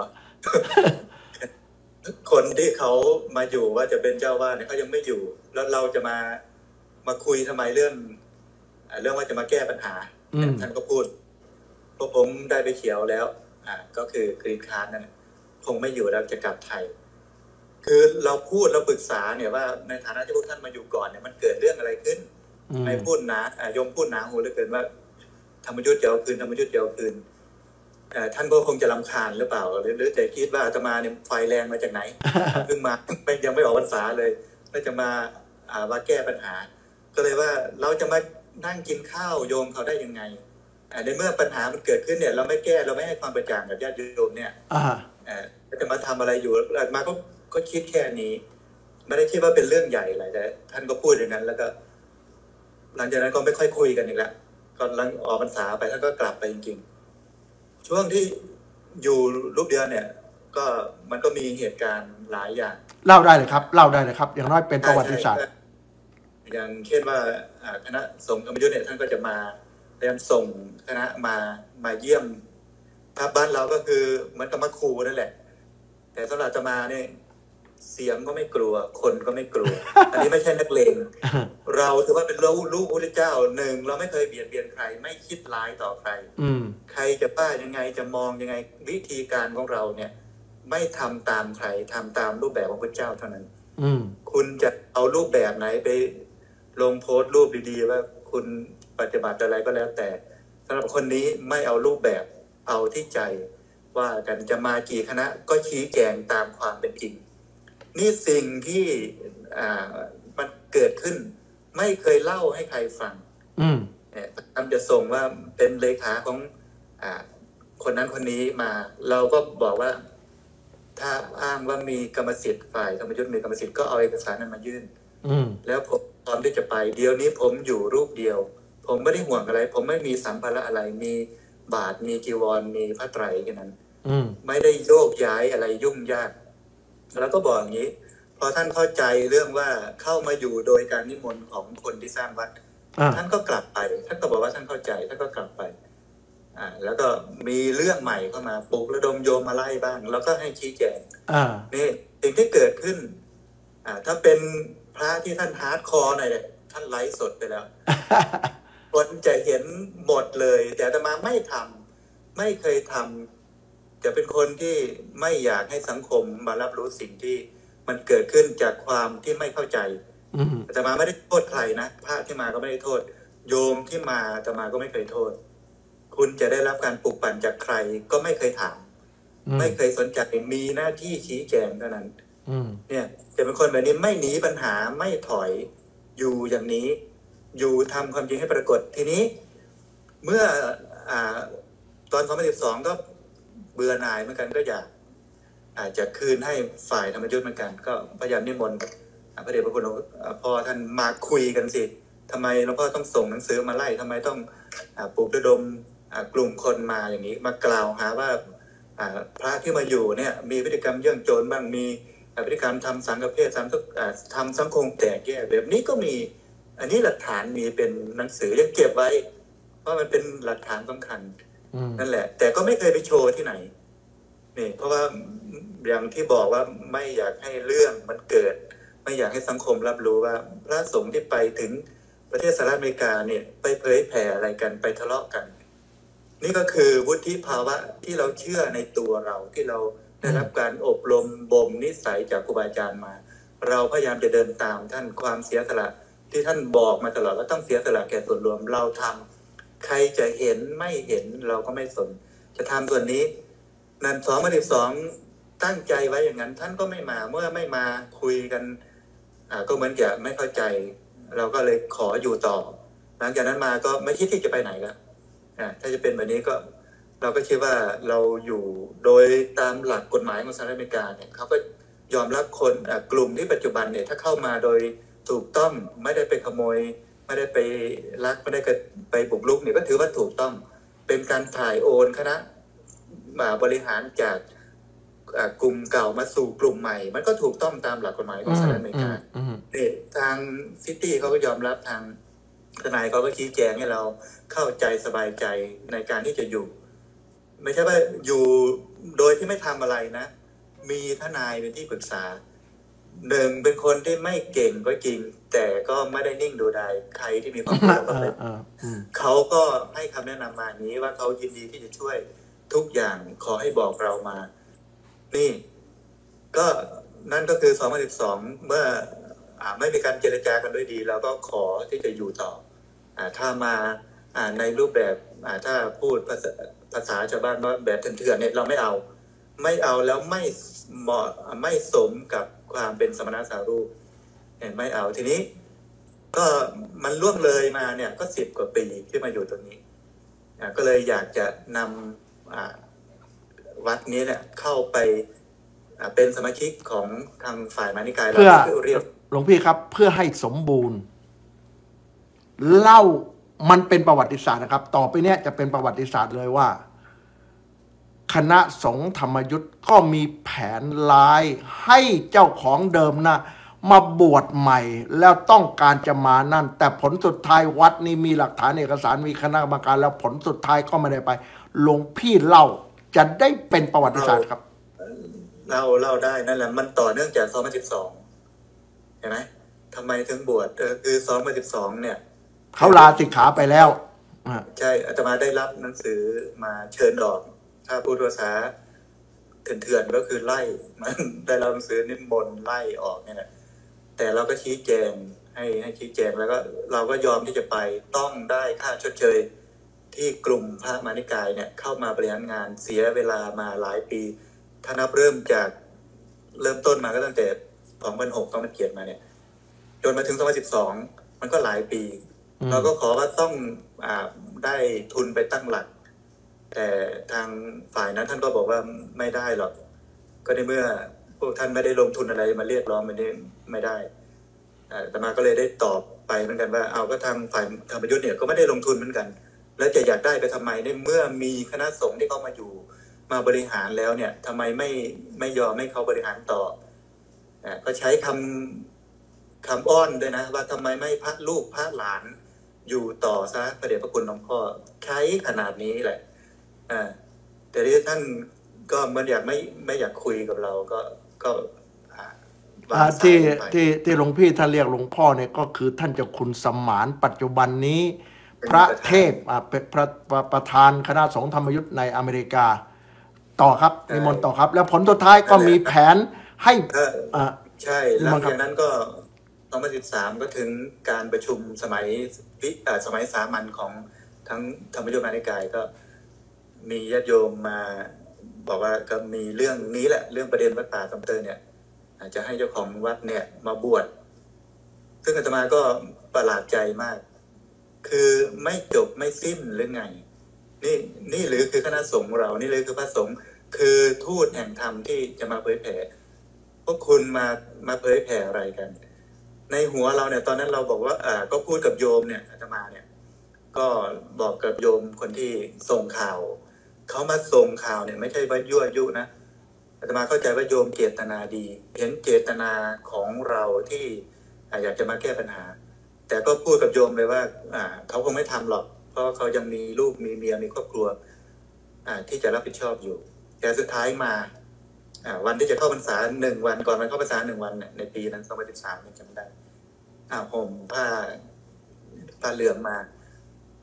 Speaker 2: คนที่เขามาอยู่ว่าจะเป็นเจ้าวาดเนี่ยเขายังไม่อยู่แล้วเราจะมามาคุยทำไมเรื่องเรื่องว่าจะมาแก้ปัญหาท่านก็พูดพวกผมได้ไปเขียวแล้วอ่าก็คือกรีนคาร์ดนั่นคงไม่อยู่แล้วจะกลับไทยคือเราพูดเราปรึกษาเนี่ยว่าในฐานะที่พวกท่านมาอยู่ก่อนเนี่ยมันเกิดเรื่องอะไรขึ้นไม่พูดนะยมพูดหนาหูเหลือเกินว่าธรรมยุทธ์จะเอาคืนธรรมยุทธ์จะเอาคืนท่านก็คงจะรำคาญหรือเปล่าหรือหรือจะคิดว่าอาตมาเนี่ยไฟแรงมาจากไหนเพิ่งมายังไม่ออกพรรษาเลยแล้วจะมาอ่าว่าแก้ปัญหาก็เลยว่าเราจะมานั่งกินข้าวโยมเขาได้ยังไงในเมื่อปัญหามันเกิดขึ้นเนี่ยเราไม่แก้เราไม่ให้ความกระจ่างกับญาติโยมเนี่ยจะมาทำอะไรอยู่อาตมาก็ก็คิดแค่นี้ไม่ได้คิดว่าเป็นเรื่องใหญ่อะไรแต่ท่านก็พูดอย่างนั้นแล้วก็หลังจากนั้นก็ไม่ค่อยคุยกันอีกแล้วก็หลังออกพรรษาไปท่านก็กลับไปจริงๆช่วงที่อยู่รูปเดียวเนี่ยก็มันก็มีเหตุการณ์หลายอย่าง
Speaker 1: เล่าได้เลยครับเล่าได้เลยครับอย่างน้อยเป็นประวัติศาสตร์
Speaker 2: อย่างเช่นว่าคณะสงฆ์ธรรมยุทธ์เนี่ยท่านก็จะมาพยายามส่งคณะมามาเยี่ยมภาพบ้านเราก็คือเหมือนกับมาคูนั่นแหละแต่สำหรับจะมาเนี่ยเสียงก็ไม่กลัวคนก็ไม่กลัว อันนี้ไม่ใช่นักเลง เราถือว่าเป็นลูกลูกพระเจ้าหนึ่งเราไม่เคยเบียดเบียนใครไม่คิดร้ายต่อใครใครจะป้ายังไงจะมองยังไงวิธีการของเราเนี่ยไม่ทำตามใครทำตามรูปแบบของพระเจ้าเท่านั้นคุณจะเอารูปแบบไหนไปลงโพสต์รูปดีๆว่าคุณปฏิบัติอะไรก็แล้วแต่สำหรับคนนี้ไม่เอารูปแบบเอาที่ใจว่ากันจะมากี่คณะก็ชี้แจงตามความเป็นจริงนี่สิ่งที่อ่ามันเกิดขึ้นไม่เคยเล่าให้ใครฟังเนี่ยทำจะส่งว่าเป็นเลขาของอ่าคนนั้นคนนี้มาเราก็บอกว่าถ้าอ้างว่ามีกรรมสิทธิ์ฝ่ายธรรมยุทธ์มีกรรมสิทธิ์ก็เอาเอกสารนั้นมายื่นแล้วผมพร้อมที่จะไปเดี๋ยวนี้ผมอยู่รูปเดียวผมไม่ได้ห่วงอะไรผมไม่มีสัมภาระอะไรมีบาทมีจีวรมีผ้าไตรแค่นั้นไม่ได้โยกย้ายอะไรยุ่งยากแล้วก็บอกอย่างนี้พอท่านเข้าใจเรื่องว่าเข้ามาอยู่โดยการนิมนต์ของคนที่สร้างวัดท่านก็กลับไปท่านก็บอกว่าท่านเข้าใจท่านก็กลับไปอ่าแล้วก็มีเรื่องใหม่เข้ามาปลุกระดมโยมมาไล่บ้างแล้วก็ให้ชี้แจงนี่สิ่งที่เกิดขึ้นอ่าถ้าเป็นพระที่ท่านฮาร์ดคอร์หน่อยเนี่ยท่านไลฟ์สดไปแล้ว คนจะเห็นหมดเลยแต่อาตมาไม่ทำไม่เคยทำจะเป็นคนที่ไม่อยากให้สังคมมารับรู้สิ่งที่มันเกิดขึ้นจากความที่ไม่เข้าใจอาตมาไม่ได้โทษใครนะพระที่มาก็ไม่ได้โทษโยมที่มาอาตมาก็ไม่เคยโทษคุณจะได้รับการปลุกปั่นจากใครก็ไม่เคยถามไม่เคยสนใจมีหน้าที่ชี้แจงเท่านั้นเนี่ยจะเป็นคนแบบนี้ไม่หนีปัญหาไม่ถอยอยู่อย่างนี้อยู่ทำความจริงให้ปรากฏทีนี้เมื่ออ่าตอนสองพันสิบสองก็เบื่อหน่ายเหมือนกันก็อยากอาจจะคืนให้ฝ่ายธรรมยุทธ์เหมือนกันก็พยายามนิมนต์พระเดชพระคุณหลวงพ่อท่านมาคุยกันสิทำไมหลวงพ่อต้องส่งหนังสือมาไล่ทำไมต้องปลุกระดมกลุ่มคนมาอย่างนี้มากล่าวหาว่าพระที่มาอยู่เนี่ยมีพฤติกรรมเยื่องโจรบ้างมีพฤติกรรมทำสังฆเพศทำทำสังคมแตกแยกแบบนี้ก็มีอันนี้หลักฐานมีเป็นหนังสือยังเก็บไว้เพราะมันเป็นหลักฐานสำคัญนั่นแหละแต่ก็ไม่เคยไปโชว์ที่ไหนนี่เพราะว่าอย่างที่บอกว่าไม่อยากให้เรื่องมันเกิดไม่อยากให้สังคมรับรู้ว่าพระสงฆ์ที่ไปถึงประเทศสหรัฐอเมริกาเนี่ยไปเผยแผ่อะไรกันไปทะเลาะกันนี่ก็คือวุฒิภาวะที่เราเชื่อในตัวเราที่เราได้รับการอบรมบ่มนิสัยจากครูบาอาจารย์มา เราพยายามจะเดินตามท่านความเสียสละที่ท่านบอกมาตลอดว่าต้องเสียสละแก่ส่วนรวมเราทำใครจะเห็นไม่เห็นเราก็ไม่สนจะทำส่วนนี้นั่นสองพันสิบสองตั้งใจไว้อย่างนั้นท่านก็ไม่มาเมื่อไม่มาคุยกันอ่าก็เหมือนจะไม่เข้าใจ เราก็เลยขออยู่ต่อหลังจากนั้นมาก็ไม่คิดที่จะไปไหนแล้วอ่าถ้าจะเป็นแบบนี้ก็เราก็คิดว่าเราอยู่โดยตามหลักกฎหมายของสหรัฐอเมริกาเนี่ยเขาก็ยอมรับคนกลุ่มที่ปัจจุบันเนี่ยถ้าเข้ามาโดยถูกต้องไม่ได้ไปขโมยไม่ได้ไปลักไม่ได้ไปบุกรุกเนี่ยก็ถือว่าถูกต้องเป็นการถ่ายโอนคณะบริหารจากกลุ่มเก่ามาสู่กลุ่มใหม่มันก็ถูกต้องตามหลักกฎหมายของสหรัฐอเมริกาเนี่ยทางซิตี้เขาก็ยอมรับทางทนายเขาก็ชี้แจงให้เราเข้าใจสบายใจในการที่จะอยู่ไม่ใช่ว่าอยู่โดยที่ไม่ทำอะไรนะมีทนายเป็นที่ปรึกษาหนึ่งเป็นคนที่ไม่เก่งก็จริงแต่ก็ไม่ได้นิ่งดูดายใครที่มีความรู้ก็เป็นเขาก็ให้คำแนะนำมานี้ว่าเขายินดีที่จะช่วยทุกอย่างขอให้บอกเรามานี่ก็นั่นก็คือสองพันสิบสองเมื่ออ่าไม่มีการเจรจากันด้วยดีเราก็ขอที่จะอยู่ต่ออ่าถ้ามาอ่าในรูปแบบอ่าถ้าพูดภาษาภาษาชาวบ้านว่าแบบเถื่อนๆเนี่ยเราไม่เอาไม่เอาแล้วไม่เหมาะไม่สมกับความเป็นสมณสารูปเนี่ยไม่เอาทีนี้ก็มันล่วงเลยมาเนี่ยก็สิบกว่าปีที่มาอยู่ตรงนี้อ่าก็เลยอยากจะนำอ่าวัดนี้เนี่ยเข้าไปเป็นสมาชิกของทางฝ่ายมานิกายเ
Speaker 1: พื่อเรียกหลวงพี่ครับเพื่อให้สมบูรณ์เล่ามันเป็นประวัติศาสตร์นะครับต่อไปเนี้ยจะเป็นประวัติศาสตร์เลยว่าคณะสงฆ์ธรรมยุทธ์ก็มีแผนร้ายให้เจ้าของเดิมนะมาบวชใหม่แล้วต้องการจะมานั่นแต่ผลสุดท้ายวัดนี้มีหลักฐานเอกสารมีคณะกรรมการแล้วผลสุดท้ายก็ไม่ได้ไปหลวงพี่เล่าจะได้เป็นประวัติศาสตร์ครับ
Speaker 2: เล่าเล่าได้นั่นแหละมันต่อเนื่องจากสองพันสิบสองเห็นไหมทำไมถึงบวชคือสองพันสิบสองเนี่ย
Speaker 1: เขาลาสิกขาไปแล้ว
Speaker 2: ใช่อาตมาได้รับหนังสือมาเชิญออกถ้าพูดภาษาเถื่อนๆก็คือไล่มันได้รับหนังสือนิมนต์ไล่ออกเนี่ยแหละแต่เราก็ชี้แจงให้ให้ชี้แจงแล้วก็เราก็ยอมที่จะไปต้องได้ค่าชดเชยที่กลุ่มพระมานิกายเนี่ยเข้ามาบริหารงานเสียเวลามาหลายปีถ้านับเริ่มจากเริ่มต้นมาก็ตั้งแต่สองพันหกต้องมาเขียนมาเนี่ยจนมาถึงสองพันสิบสองมันก็หลายปีเราก็ขอว่าต้องอ่าได้ทุนไปตั้งหลักแต่ทางฝ่ายนั้นท่านก็บอกว่าไม่ได้หรอกก็ในเมื่อพวกท่านไม่ได้ลงทุนอะไรมาเรียกร้องมันนี้ไม่ได้แต่มาก็เลยได้ตอบไปเหมือนกันว่าเอาก็ทางฝ่ายธรรมยุทธ์เนี่ยก็ไม่ได้ลงทุนเหมือนกันแล้วจะอยากได้ไปทำไมในเมื่อมีคณะสงฆ์ที่เขามาอยู่มาบริหารแล้วเนี่ยทำไมไม่ไม่ยอมให้เขาบริหารต่ออ่าก็ใช้คำคำอ้อนด้วยนะว่าทำไมไม่พระลูกพระหลานอยู่ต่อซะพระเดชพระคุณหลวงพ่อใช้ขนาดนี้แหละอ่าแต่ที่ท่านก็มันอยากไม่ไม่อยากคุยกับเราก็ก็
Speaker 1: ที่ที่ที่หลวงพี่ท่านเรียกหลวงพ่อเนี่ยก็คือท่านเจ้าคุณสมานปัจจุบันนี้พระเทพอ่าเป็นพระประธานคณะสงฆ์ธรรมยุทธ์ในอเมริกาต่อครับนิมนต์ต่อครับแล้วผลสุดท้ายก็มีแผนให้
Speaker 2: อ่าใช่แล้วจากนั้นก็สองพันสิบสามก็ถึงการประชุมสมัยวิสมัยสามัญของทั้งธรรมยุทธ์มานิกายก็มีญาติโยมมาบอกว่าก็มีเรื่องนี้แหละเรื่องประเด็นวัดป่าซัมเตอร์เนี่ยอาจจะให้เจ้าของวัดเนี่ยมาบวชซึ่งอาตมาก็ประหลาดใจมากคือไม่จบไม่สิ้นหรือไงนี่นี่หรือคือคณะสงฆ์เรานี่เลยคือพระสงฆ์คือทูตแห่งธรรมที่จะมาเผยแผ่พวกคุณมามาเผยแผ่อะไรกันในหัวเราเนี่ยตอนนั้นเราบอกว่าอ่าก็พูดกับโยมเนี่ยอาตมาเนี่ยก็บอกกับโยมคนที่ส่งข่าวเขามาส่งข่าวเนี่ยไม่ใช่ว่ายั่วยุนะอาตมาเข้าใจว่าโยมเจตนาดีเห็นเจตนาของเราที่อยากจะมาแก้ปัญหาแต่ก็พูดกับโยมเลยว่าอ่าเขาคงไม่ทำหรอกเพราะเขายังมีลูกมีเมียมีครอบครัวอ่าที่จะรับผิดชอบอยู่แต่สุดท้ายมาอ่าวันที่จะเข้าพรรษาหนึ่งวันก่อนวันเข้าพรรษาหนึ่งวันเนี่ยในปีนั้นสองพันสิบสามจำได้อ่าห่มผ้าผ้าเหลืองมา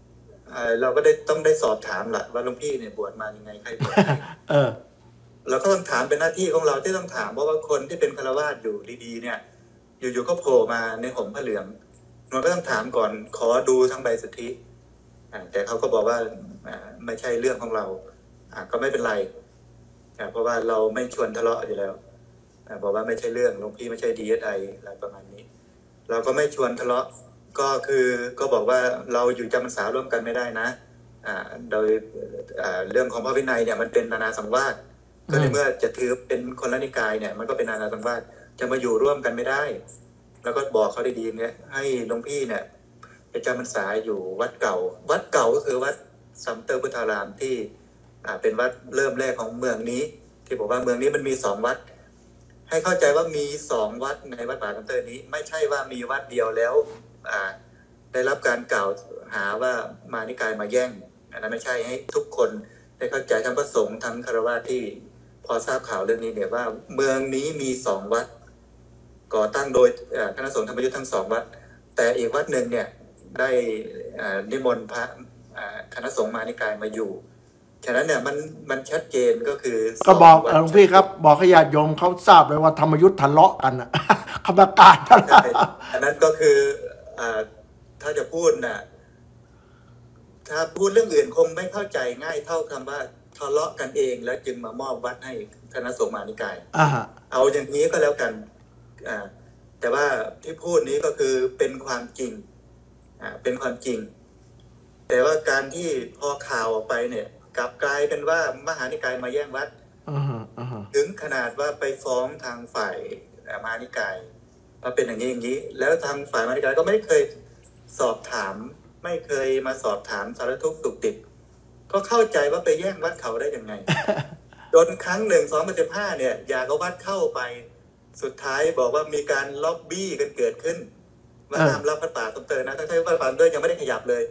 Speaker 2: เอ่อเราก็ได้ต้องได้สอบถามแหละว่าหลวงพี่เนี่ยบวชมายังไงใครบวชให้
Speaker 1: เออ
Speaker 2: เราก็ต้องถามเป็นหน้าที่ของเราที่ต้องถามเพราะว่าคนที่เป็นฆราวาสอยู่ดีๆเนี่ย อยู่ๆก็โผล่มาในห่มผ้าเหลืองมันก็ต้องถามก่อนขอดูทั้งใบสุทธิอ่าแต่เขาก็บอกว่าอ่าไม่ใช่เรื่องของเราอ่าก็ไม่เป็นไรอ่าเพราะว่าเราไม่ชวนทะเลาะอยู่แล้วอ่าบอกว่าไม่ใช่เรื่องหลวงพี่ไม่ใช่ ดี เอส ไอ อะไรประมาณนี้ เราก็ไม่ชวนทะเลาะก็คือก็บอกว่าเราอยู่จำพรรษาร่วมกันไม่ได้นะอ่าโดยอ่าเรื่องของพระวินัยเนี่ยมันเป็นนานาสังวาสก็ในเมื่อจะถือเป็นคนละนิกายเนี่ยมันก็เป็นนานาสังวาสจะมาอยู่ร่วมกันไม่ได้ แล้วก็บอกเขาดีๆเนี่ยให้หลวงพี่เนี่ยไปจำพรรษาอยู่วัดเก่า วัดเก่าก็คือวัดสัมเตอร์พุทธารามที่อ่าเป็นวัดเริ่มแรกของเมืองนี้ ที่บอกว่าเมืองนี้มันมีสองวัด ให้เข้าใจว่ามีสองวัดในวัดป่าสัมเตอร์นี้ ไม่ใช่ว่ามีวัดเดียวแล้วอ่าได้รับการกล่าวหาว่ามานิกายมาแย่งอันนั้นไม่ใช่ให้ทุกคนได้เข้าใจทั้งพระสงฆ์ทั้งคฤหัสถ์ที่พอทราบข่าวเรื่องนี้เนี่ยว่าเมืองนี้มีสองวัด ก่อตั้งโดยคณะสงฆ์ธรรมยุทธ์ทั้งสองวัด แต่อีกวัดหนึ่งเนี่ยได้นิมนต์พระคณะสงฆ์มานิกายมาอยู่ฉะนั้นเนี่ยมันมันชัดเจนก็คือ
Speaker 1: ก็บอกหลวงพี่ครับบอกให้ญาติโยมเขาทราบเลยว่าธรรมยุทธ์ทะเลาะกันนะเขาประกาศทะเลาะ
Speaker 2: อันนั้นก็คือถ้าจะพูดนะถ้าพูดเรื่องอื่นคงไม่เข้าใจง่ายเท่าคำว่าทะเลาะกันเองแล้วจึงมามอบวัดให้คณะสงฆ์มานิกายเอาอย่างนี้ก็แล้วกันแต่ว่าที่พูดนี้ก็คือเป็นความจริงเป็นความจริงแต่ว่าการที่พอข่าวออกไปเนี่ยกลับกลายเป็นว่ามหานิกายมาแย่งวัดถึงขนาดว่าไปฟ้องทางฝ่ายมหานิกายว่าเป็นอย่างนี้อย่างนี้แล้วทางฝ่ายมหานิกายก็ไม่เคยสอบถามไม่เคยมาสอบถามสารทุกข์สุขดิบก็เข้าใจว่าไปแย่งวัดเขาได้ยังไง จนครั้งหนึ่งสองพันสิบห้าเนี่ยอยากเอาวัดเข้าไปสุดท้ายบอกว่ามีการล็อบบี้กันเกิดขึ้นว่าห้ามรับวัดป่าสัมเตอร์นะทั้งที่วัดป่าสัมเตอร์ยังไม่ได้ขยับเลย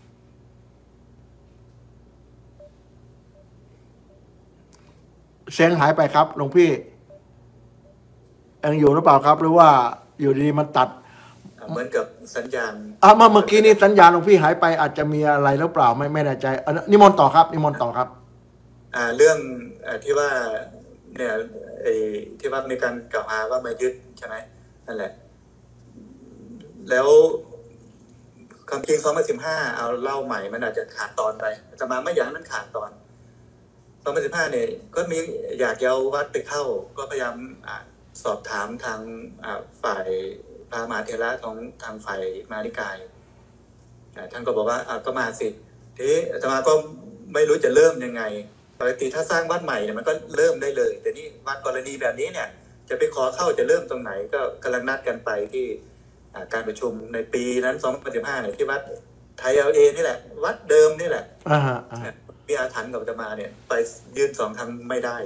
Speaker 1: เสียงหายไปครับหลวงพี่ยังอยู่หรือเปล่าครับหรือว่าอยู่ดีมันตัด
Speaker 2: เหมือนกับสัญญาณ
Speaker 1: อ่าเมื่อเมื่อกี้นี้สัญญาณหลวงพี่หายไปอาจจะมีอะไรหรือเปล่าไม่ไม่แน่ใจนิมนต์ต่อครับนิมนต์ต่อครับ
Speaker 2: อ่าเรื่องที่ว่าเนี่ยไอ้ที่ว่ามีการกล่าวหาว่ามายึดใช่ไหมนั่นแหละแล้วความจริงสองพันสิบห้าเอาเล่าใหม่มันอาจจะขาดตอนไปจะมาไม่อย่างนั้นขาดตอนสองพันสิบห้าเนี่ยก็มีอยากเอาวัดไปเข้าก็พยายามสอบถามทางฝ่ายพระมหาเถระของทางฝ่ายมานิกายท่านก็บอกว่าก็มาสิทีนี้อาตมาก็ไม่รู้จะเริ่มยังไงปกติถ้าสร้างวัดใหม่เนี่ยมันก็เริ่มได้เลยแต่นี่วัดกรณีแบบนี้เนี่ยจะไปขอเข้าจะเริ่มตรงไหนก็กำลังนัดกันไปที่การประชุมในปีนั้นสองพันสิบห้าเนี่ยที่วัดไทยเอลเอนี่แหละวัดเดิมนี่แหละมีอาถรรพ์กับอาตมาเนี่ยไปยืนสองครั้งไม่ได้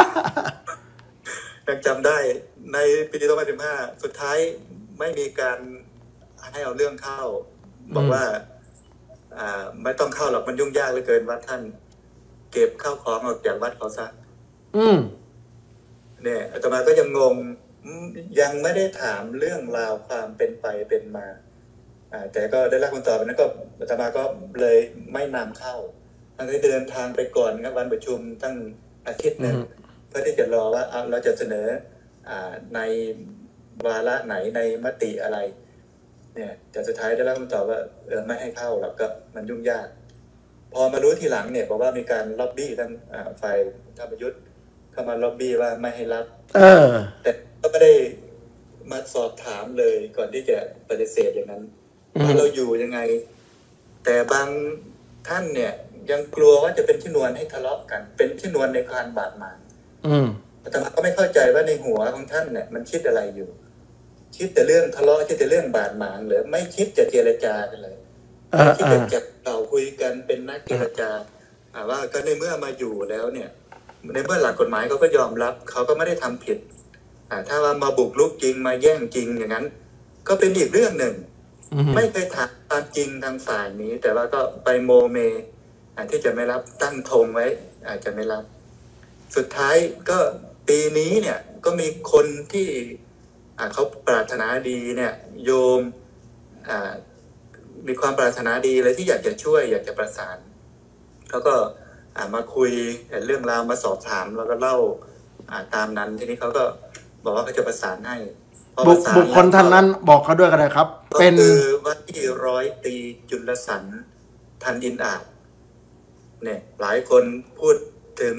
Speaker 2: ยังจำได้ในปีสองพันสิบห้าสุดท้ายไม่มีการให้เอาเรื่องเข้าบอกว่าอ่าไม่ต้องเข้าหรอกมันยุ่งยากเหลือเกินวัดท่านเก็บข้าวของออกจากวัดเขาซะอืมเนี่ยอาตมาก็ยังงงยังไม่ได้ถามเรื่องราวความเป็นไปเป็นมาอ่าแต่ก็ได้รับคำตอบนั้นก็อาตมาก็เลยไม่นำเข้าทั้งที่เดินทางไปก่อนครับวันประชุมตั้งอาทิตย์หนึ่งเพื่อที่จะรอว่าเราจะเสนออ่าในวาระไหนในมติอะไรเนี่ยแต่สุดท้ายได้รับคำตอบว่าเออไม่ให้เข้าหรอกก็มันยุ่งยากพอมารู้ทีหลังเนี่ยบอกว่ามีการล็อบบี้ทางฝ่ายธรรมยุทธ์เข้ามาล็อบบี้ว่าไม่ให้รับเออแต่ก็ไม่ได้มาสอบถามเลยก่อนที่จะปฏิเสธอย่างนั้นว่าเราอยู่ยังไงแต่บางท่านเนี่ยยังกลัวว่าจะเป็นชนวนให้ทะเลาะกันเป็นชนวนในการบาดหมางแต่ก็ไม่เข้าใจว่าในหัวของท่านเนี่ยมันคิดอะไรอยู่คิดแต่เรื่องทะเลาะคิดแต่เรื่องบาดหมางหรือไม่คิดจะเจรจากันเลยไม่คิดจะจับเก่าคุยกันเป็นนักเจรจาว่าก็ในเมื่อมาอยู่แล้วเนี่ยในเมื่อหลักกฎหมายเขาก็ยอมรับเขาก็ไม่ได้ทำผิดถ้าว่ามาบุกรุกจริงมาแย่งจริงอย่างนั้นก็เป็นอีกเรื่องหนึ่งไม่เคยถามตามจริงทางฝ่ายนี้แต่ว่าก็ไปโมเมที่จะไม่รับตั้งธงไว้อาจจะไม่รับสุดท้ายก็ปีนี้เนี่ยก็มีคนที่เขาปรารถนาดีเนี่ยโยมมีความปรารถนาดีเลยที่อยากจะช่วยอยากจะประสานเขาก็มาคุยเรื่องราวมาสอบถามแล้วก็เล่าตามนั้นทีนี้เขาก็บอกว่าเขาจะประสานให้
Speaker 1: บุคคลท่านนั้นบอกเขาด้วยกันเลยครับ
Speaker 2: เป็นคือว่าที่ร้อยตรีจุลสรรทันอินอาจเนี่ยหลายคนพูดถึง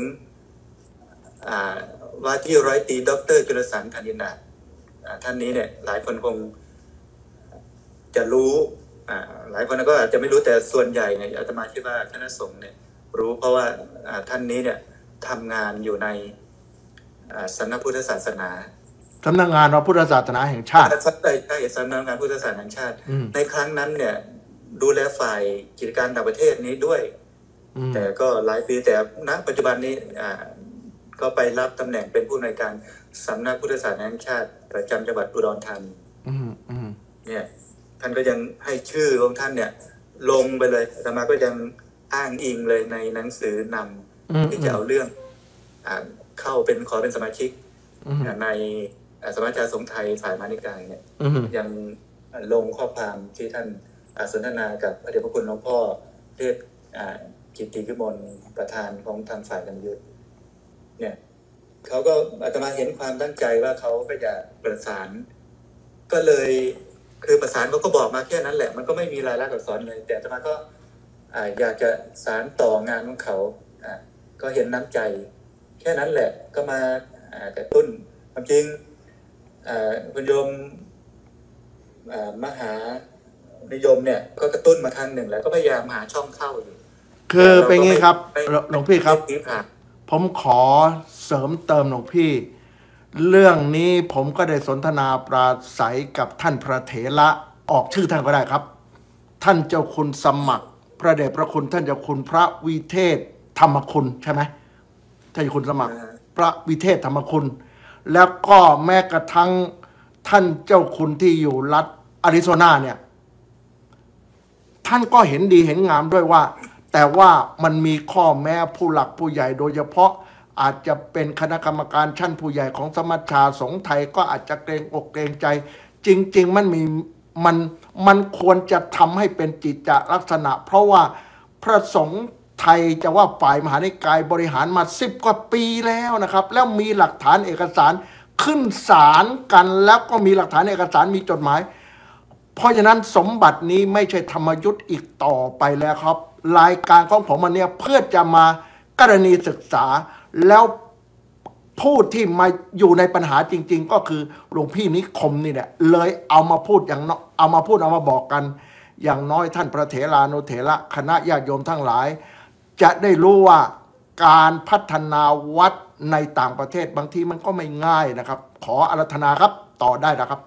Speaker 2: ว่าที่ร้อยตรีด็อกเตอร์จุลสรรทันอินอาจท่านนี้เนี่ยหลายคนคงจะรู้หลายคนก็อาจจะไม่รู้แต่ส่วนใหญ่เนี่ยอาตมาคิดว่าคณะสงฆ์เนี่ยรู้เพราะว่าท่านนี้เนี่ยทำงานอยู่ในสำนักพุทธศาสนา
Speaker 1: สำนักงานพระพุทธศาสนาแห่งชาติ
Speaker 2: ใช่ใช่สำนักงานพุทธศาสนาแห่งชาติในครั้งนั้นเนี่ยดูแลฝ่ายกิจการต่างประเทศนี้ด้วยแต่ก็หลายปีแต่ณปัจจุบันนี้ก็ไปรับตำแหน่งเป็นผู้อำนวยการสำนักพุทธศาสนาแห่งชาติประจำจังหวัดอุดรธานีเนี่ยท่านก็ยังให้ชื่อของท่านเนี่ยลงไปเลยอาตมาก็ยังอ้างอิงเลยในหนังสือนำที่จะเอาเรื่องเข้าเป็นขอเป็นสมาชิกในสมัชชาสงฆ์ไทยฝ่ายมานิกายเนี่ยยังลงข้อความที่ท่านสนทนากับพระเดชพระคุณหลวงพ่อเทศกิตติวิมลประธานของทางฝ่ายธรรมยุทธเนี่ยเขาก็อาตมาเห็นความตั้งใจว่าเขาก็จะประสานก็เลยคือประสานเขาก็บอกมาแค่นั้นแหละมันก็ไม่มีรายละเอียดอักษรเลยแต่อาตมาก็อยากจะสานต่องานของเขาก็เห็นน้ำใจแค่นั้นแหละก็มากระตุ้นความจริงคุณโยมมหานิยมเนี่ยก็กระตุ้นมาทางหนึ่งแล้วก็พยายามหาช่องเข้าอยู่
Speaker 1: คือเป็นงี้ครับหลวงพี่ครับผมขอเสริมเติมหลวงพี่เรื่องนี้ผมก็ได้สนทนาปราศัยกับท่านพระเถระออกชื่อท่านก็ได้ครับท่านเจ้าคุณสมัครพระเดชพระคุณท่านเจ้าคุณพระวิเทศธรรมคุณใช่ไหมท่านเจ้าคุณสมัครพระวิเทศธรรมคุณแล้วก็แม้กระทั่งท่านเจ้าคุณที่อยู่รัฐอาริโซนาเนี่ยท่านก็เห็นดีเห็นงามด้วยว่าแต่ว่ามันมีข้อแม้ผู้หลักผู้ใหญ่โดยเฉพาะอาจจะเป็นคณะกรรมการชั้นผู้ใหญ่ของสมัชชาสงฆ์ไทยก็อาจจะเกรงอกเกรงใจจริงๆมันมีมันมันควรจะทำให้เป็นจิตจลักษณะเพราะว่าพระสงฆ์ไทยจะว่าฝ่ายมหานิกายบริหารมาสิบกว่าปีแล้วนะครับแล้วมีหลักฐานเอกสารขึ้นศาลกันแล้วก็มีหลักฐานเอกสารมีจดหมายเพราะฉะนั้นสมบัตินี้ไม่ใช่ธรรมยุทธ์อีกต่อไปแล้วครับรายการของผมวันนี้เพื่อจะมากรณีศึกษาแล้วพูดที่มาอยู่ในปัญหาจริงๆก็คือหลวงพี่นิคมนี่แหละเลยเอามาพูดอย่างเอามาพูดเอามาบอกกันอย่างน้อยท่านพระเถรานุเถระคณะญาติโยมทั้งหลายจะได้รู้ว่าการพัฒนาวัดในต่างประเทศบางทีมันก็ไม่ง่ายนะครับขออาราธนาครับต่อได้นะครับ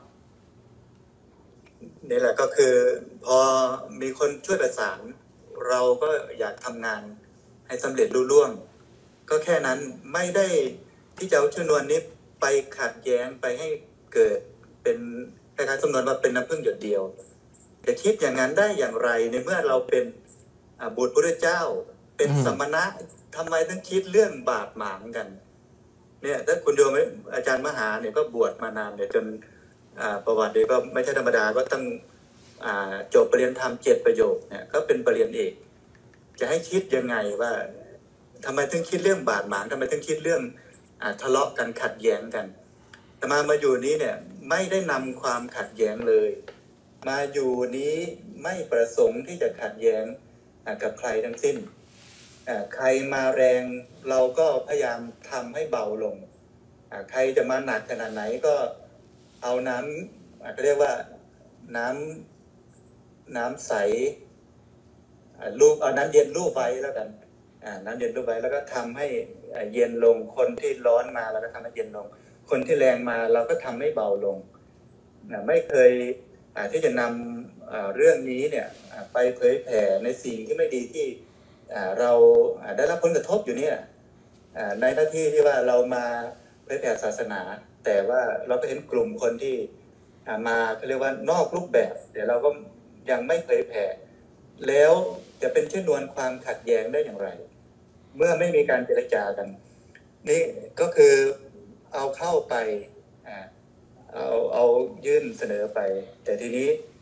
Speaker 2: นี่แหละก็คือพอมีคนช่วยประสานเราก็อยากทำงานให้สำเร็จรุ่ล่วงก็แค่นั้นไม่ได้ที่จะเอาชนวนนี้ไปขัดแย้งไปให้เกิดเป็นคล้ายๆจำนวนว่าเป็นน้ำพึ่งหยดเดียวจะคิดอย่างนั้นได้อย่างไรในเมื่อเราเป็นบุตรพระเจ้าเป็นสมณะทำไมต้องคิดเรื่องบาดหมางกันเนี่ยถ้าคุณโยมอาจารย์มหาเนี่ยก็บวชมานานเนี่ยจนประวัติเนี่ยก็ไม่ใช่ธรรมดาก็ต้องจบปริญญาธรรมเจ็ดประโยคเนี่ยก็เป็นปริญญาเอกจะให้คิดยังไงว่าทำไมต้องคิดเรื่องบาดหมางทำไมต้องคิดเรื่องทะเลาะกันขัดแย้งกันแต่มามาอยู่นี้เนี่ยไม่ได้นำความขัดแย้งเลยมาอยู่นี้ไม่ประสงค์ที่จะขัดแย้งกับใครทั้งสิ้นใครมาแรงเราก็พยายามทำให้เบาลงใครจะมาหนักขนาดไหนก็เอาน้ำเขาเรียกว่าน้ำน้ำใสลูบเอาน้ำเย็นลูบไว้แล้วกันน้ำเย็นลูบไว้แล้วก็ทำให้เย็นลงคนที่ร้อนมาเราก็ทำให้เย็นลงคนที่แรงมาเราก็ทำให้เบาลงไม่เคยที่จะนำเรื่องนี้เนี่ยไปเผยแผ่ในสิ่งที่ไม่ดีที่เราได้รับผลกระทบอยู่เนี่ยในหน้าที่ที่ว่าเรามาเผยแผ่ศาสนาแต่ว่าเราก็เห็นกลุ่มคนที่มาเขาเรียกว่านอกรูปแบบเดี๋ยวเราก็ยังไม่เผยแผ่แล้วจะเป็นชนวนความขัดแย้งได้อย่างไรเมื่อไม่มีการเจรจากันนี่ก็คือเอาเข้าไปเอาเอายื่นเสนอไปแต่ทีนี้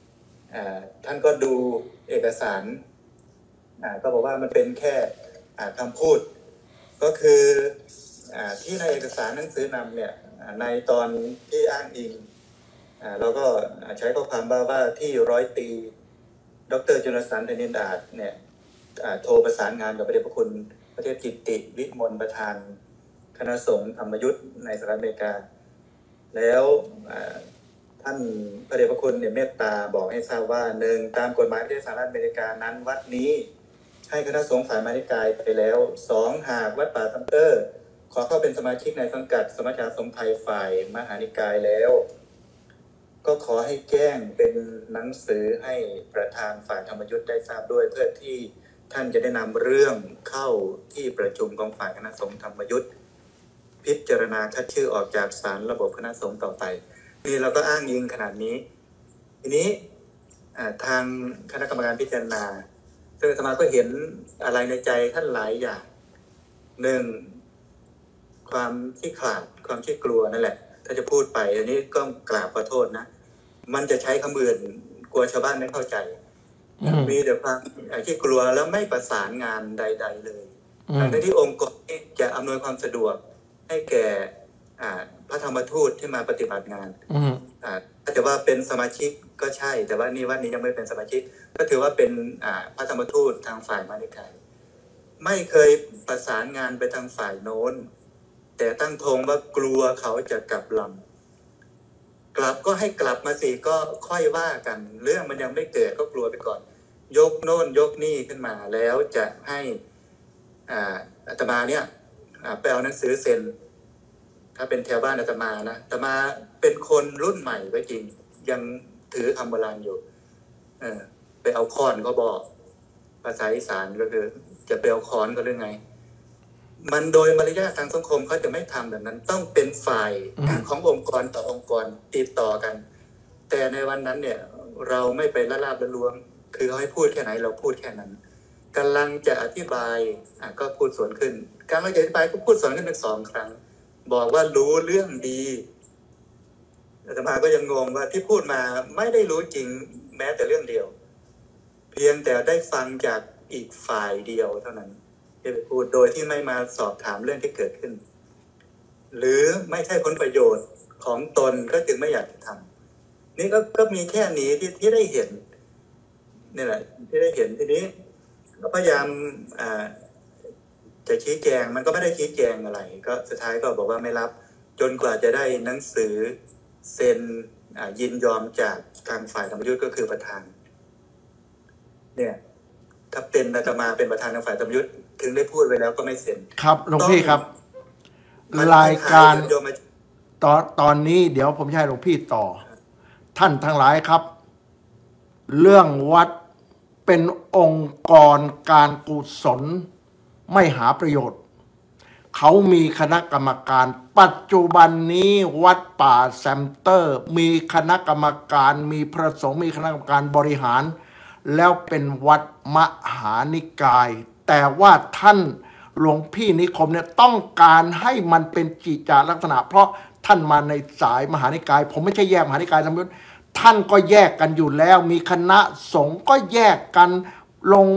Speaker 2: ท่านก็ดูเอกสารก็บอกว่ามันเป็นแค่คำพูดก็คือที่ในเอกสารหนังสือนำเนี่ยในตอนที่อ้างอิงเราก็ใช้ข้อความว่าว่าที่ร้อยตรีดร.จุลสันต์ ธนินดาษเนี่ยโทรประสานงานกับพระเดชพระคุณพระเทพกิตติวิมลประธานคณะสงฆ์ธรรมยุทธ์ในสหรัฐอเมริกาแล้วท่านพระเดชพระคุณเนี่ยเมตตาบอกให้ทราบว่าหนึ่งตามกฎหมายประเทศสหรัฐอเมริกานั้นวัดนี้ให้คณะสงฆ์ฝ่ายมหานิกายไปแล้วสองหากวัดป่าซัมเตอร์ขอเข้าเป็นสมาชิกในสังกัดสมัชชาสงฆ์ไทยฝ่ายมหานิกายแล้วก็ขอให้แจ้งเป็นหนังสือให้ประธานฝ่ายธรรมยุทธ์ได้ทราบด้วยเพื่อที่ท่านจะได้นำเรื่องเข้าที่ประชุมของฝ่ายคณะสงฆ์ธรรมยุทธ์พิจารณาคัดชื่อออกจากศาลระบบคณะสงฆ์ต่อไปนี่เราก็อ้างอิงขนาดนี้ทีนี้ทางคณะกรรมการพิจารณาซึ่งอาตมาก็เห็นอะไรในใจท่านหลายอย่างหนึ่งความขี้ขลาดความขี้กลัวนั่นแหละถ้าจะพูดไปอันนี้ก็กราบขอโทษนะมันจะใช้คำอื่นกลัวชาวบ้านไม่เข้าใจมีแต่ความขี้กลัวแล้วไม่ประสานงานใดๆเลยทั้งที่องค์กรจะอำนวยความสะดวกให้แก่พระธรรมทูตที่มาปฏิบัติงานถ้าจะว่าเป็นสมาชิกก็ใช่แต่ว่านี่วัดนี้ยังไม่เป็นสมาชิกก็ถือว่าเป็นพระธรรมทูตทางฝ่ายมหานิกายไม่เคยประสานงานไปทางฝ่ายโน้นแต่ตั้งธงว่ากลัวเขาจะกลับลำกลับก็ให้กลับมาสิก็ค่อยว่ากันเรื่องมันยังไม่เกิดก็กลัวไปก่อนยกโน่นยกนี่ขึ้นมาแล้วจะให้อาตมาเนี่ยไปเอาหนังสือเซ็นถ้าเป็นแถวบ้านอาตมานะอาตมาเป็นคนรุ่นใหม่ไว้จริงยังถือคำโบราณอยู่เออไปเอาค้อนก็บอกภาษาอีสานก็คือจะไปเอาค้อนก็เรื่องไงมันโดยมารยาททางสังคมเขาจะไม่ทำแบบนั้นต้องเป็นฝ่ายขององค์กรต่อองค์กรติดต่อกันแต่ในวันนั้นเนี่ยเราไม่ไปละลาบละล้วงคือเขาให้พูดแค่ไหนเราพูดแค่นั้นกำลังจะอธิบายอ่ะก็พูดสวนขึ้นการอธิบายก็พูดสวนขึ้นเป็นสองครั้งบอกว่ารู้เรื่องดีอาตมาก็ยังงงว่าที่พูดมาไม่ได้รู้จริงแม้แต่เรื่องเดียวเพียงแต่ได้ฟังจากอีกฝ่ายเดียวเท่านั้นที่ไปพูดโดยที่ไม่มาสอบถามเรื่องที่เกิดขึ้นหรือไม่ใช่ผลประโยชน์ของตนก็จึงไม่อยากจะทำนี่ก็ก็มีแค่นี้ที่ที่ได้เห็นนี่แหละที่ได้เห็นทีนี้ก็พยายามอ่าจะชี้แจงมันก็ไม่ได้ชี้แจงอะไรก็สุดท้ายก็บอกว่าไม่รับจนกว่าจะได้หนังสือเซ็นยินยอมจากทางฝ่ายธรรมยุทธ์ก็คือประธานเนี่ยถ้าเป็นอาตมาเป็นประธานทางฝ่ายธรรมยุทธ์ถึงได้พูดไว้แล้วก็ไม่เซ็น
Speaker 1: ครับหลวงพี่ครับรายการตอนตอนนี้เดี๋ยวผมจะให้หลวงพี่ต่อท่านทั้งหลายครับเรื่องวัดเป็นองค์กรการกุศลไม่หาประโยชน์เขามีคณะกรรมการปัจจุบันนี้วัดป่าแซมเตอร์มีคณะกรรมการมีพระสงฆ์มีคณะกรรมการบริหารแล้วเป็นวัดมหานิกายแต่ว่าท่านหลวงพี่นิคมเนี่ยต้องการให้มันเป็นกิจจลักษณะเพราะท่านมาในสายมหานิกายผมไม่ใช่แยกมหานิกายธรรมยุทธ์ท่านก็แยกกันอยู่แล้วมีคณะสงฆ์ก็แยกกันลง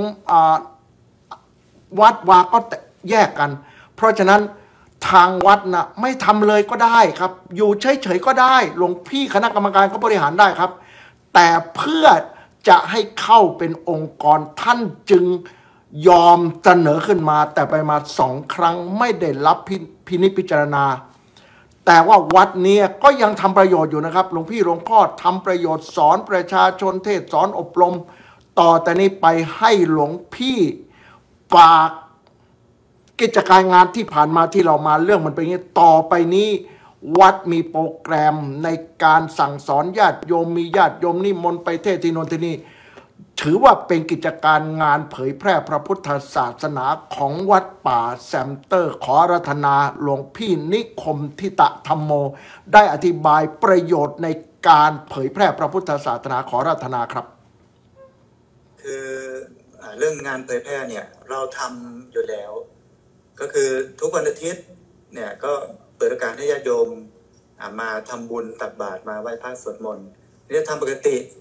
Speaker 1: วัดวาก็แยกกันเพราะฉะนั้นทางวัดนะไม่ทำเลยก็ได้ครับอยู่เฉยๆก็ได้หลวงพี่คณะกรรมการก็บริหารได้ครับแต่เพื่อจะให้เข้าเป็นองค์กรท่านจึงยอมเสนอขึ้นมาแต่ไปมาสองครั้งไม่ได้รับพินิจพิจารณาแต่ว่าวัดนี้ก็ยังทำประโยชน์อยู่นะครับหลวงพี่หลวงพ่อทำประโยชน์สอนประชาชนเทศสอนอบรมต่อแต่นี้ไปให้หลวงพี่ฝากกิจการงานที่ผ่านมาที่เรามาเรื่องมันเป็นอย่างนี้ต่อไปนี้วัดมีโปรแกรมในการสั่งสอนญาติโยมมีญาติโยมนิมนต์ไปเทศที่โน่นที่นี่ถือว่าเป็นกิจการงานเผยแพร่พระพุทธศาสนาของวัดป่าแซมเตอร์ขออาราธนาหลวงพี่นิคมทิตะธรรมโมได้อธิบายประโยชน์ในการเผยแพร่พระพุทธศาสนาขออาราธนาครับ
Speaker 2: คือเรื่องงานเผยแพร่เนี่ยเราทำอยู่แล้วก็คือทุกวันอาทิตย์เนี่ยก็เปิดโอกาสให้ญาติโยมมาทำบุญตักบาตรมาไหว้พระสวดมนต์นี่ทำปกติ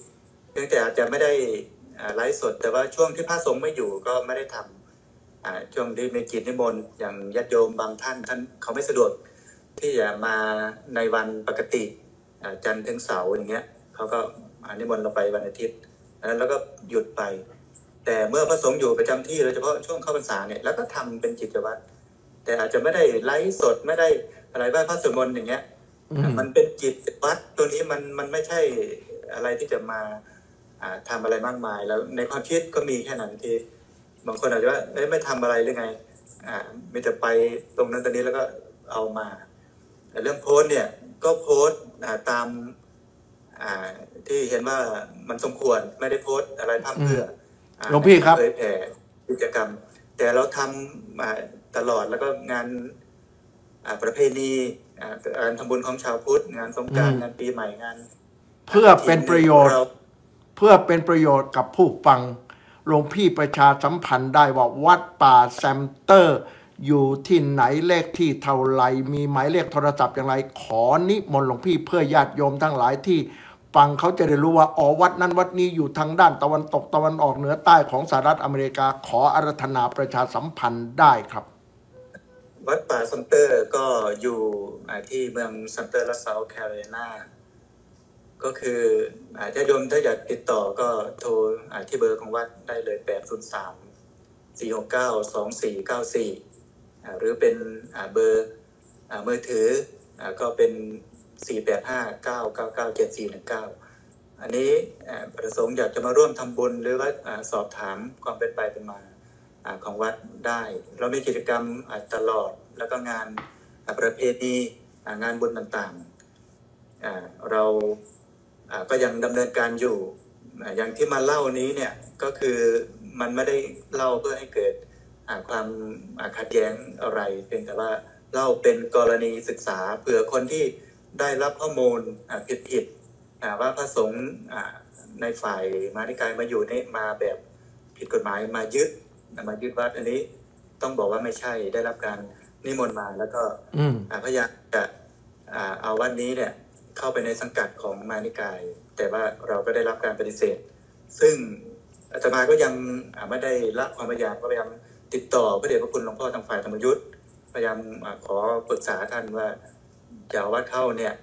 Speaker 2: เพียงแต่อาจจะไม่ได้ไลฟ์สดแต่ว่าช่วงที่พระสงฆ์ไม่อยู่ก็ไม่ได้ทำช่วงที่มีกิจนิมนต์อย่างญาติโยมบางท่านท่านเขาไม่สะดวกที่จะมาในวันปกติจันทร์ถึงเสาร์อย่างเงี้ยเขาก็นิมนต์เราไปวันอาทิตย์แล้วก็หยุดไปแต่เมื่อพระสงฆ์อยู่ประจำที่โดยเฉพาะช่วงเข้าพรรษาเนี่ยแล้วก็ทำเป็นกิจวัตรแต่อาจจะไม่ได้ไลฟ์สดไม่ได้อะไรบ้างพระสวดมนต์อย่างเงี้ยมันเป็นกิจวัตรตัวนี้มันมันไม่ใช่อะไรที่จะมาทำอะไรมากมายแล้วในความคิดก็มีแค่นั้นที่บางคนอาจจะว่าไม่ทำอะไรหรือไงอ่ามีแต่ไปตรงนั้นตรงนี้แล้วก็เอามาแต่เรื่องโพสเนี่ยก็โพสตามที่เห็นว่ามันสมควรไม่ได้โพสอะไรทำเพื่อ
Speaker 1: หลวงพี่ครับ
Speaker 2: เผยแผ่กิจกรรมแต่เราทำมาตลอดแล้วก็งานประเพณีการทำบุญของชาวพุทธงานสงกรานต์งานปีใหม่งาน
Speaker 1: เพื่อเป็นประโยชน์เพื่อเป็นประโยชน์กับผู้ฟังหลวงพี่ประชาสัมพันธ์ได้ว่าวัดป่าแซมเตอร์อยู่ที่ไหนเลขที่เท่าไรมีหมายเลขโทรศัพท์อย่างไรขอนิมนต์หลวงพี่เพื่อญาติโยมทั้งหลายที่ฟังเขาจะได้รู้ว่าอ๋อวัดนั้นวัดนี้อยู่ทางด้านตะวันตกตะวันออกเหนือใต้ของสหรัฐอเมริกาขออาราธนาประชาสัมพันธ์ได้ครับ
Speaker 2: วัดป่าซัมเตอร์ก็อยู่ที่เมืองซัมเตอร์รัฐเซาท์แคโรไลนาก็คือญาติโยมถ้าอยากติดต่อก็โทรที่เบอร์ของวัดได้เลยแปด ศูนย์ สาม สี่ หก เก้า สอง สี่ เก้า สี่หรือเป็นเบอร์มือถือก็เป็นสี่ แปด ห้า เก้า เก้า เก้า เจ็ด สี่ หนึ่ง เก้าอันนี้ประสงค์อยากจะมาร่วมทำบุญหรือว่าสอบถามความเป็นไปเป็นมาของวัดได้เรามีกิจกรรมตลอดแล้วก็งานประเพณีงานบุญต่างๆเราก็ยังดำเนินการอยู่อย่างที่มาเล่านี้เนี่ยก็คือมันไม่ได้เล่าเพื่อให้เกิดความขัดแย้งอะไรเพียงแต่ว่าเล่าเป็นกรณีศึกษาเผื่อคนที่ได้รับข้อมูลผิดๆว่าพระสงฆ์ในฝ่ายมานิกายมาอยู่นี่มาแบบผิดกฎหมายมายึดมายึดวัดอันนี้ต้องบอกว่าไม่ใช่ได้รับการนิมนต์มาแล้วก็พยายามจะเอาวัดนี้เนี่ยเข้าไปในสังกัดของมานิกายแต่ว่าเราก็ได้รับการปฏิเสธซึ่งอาตมาก็ยังไม่ได้ละความพยายามก็พยายามติดต่อพระเดชพระคุณหลวงพ่อทางฝ่ายธรรมยุทธ์พยายามขอปรึกษาท่านว่าจะเอาวัดเข้าเนี่ย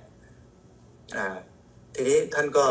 Speaker 2: ทีนี้ท่านก็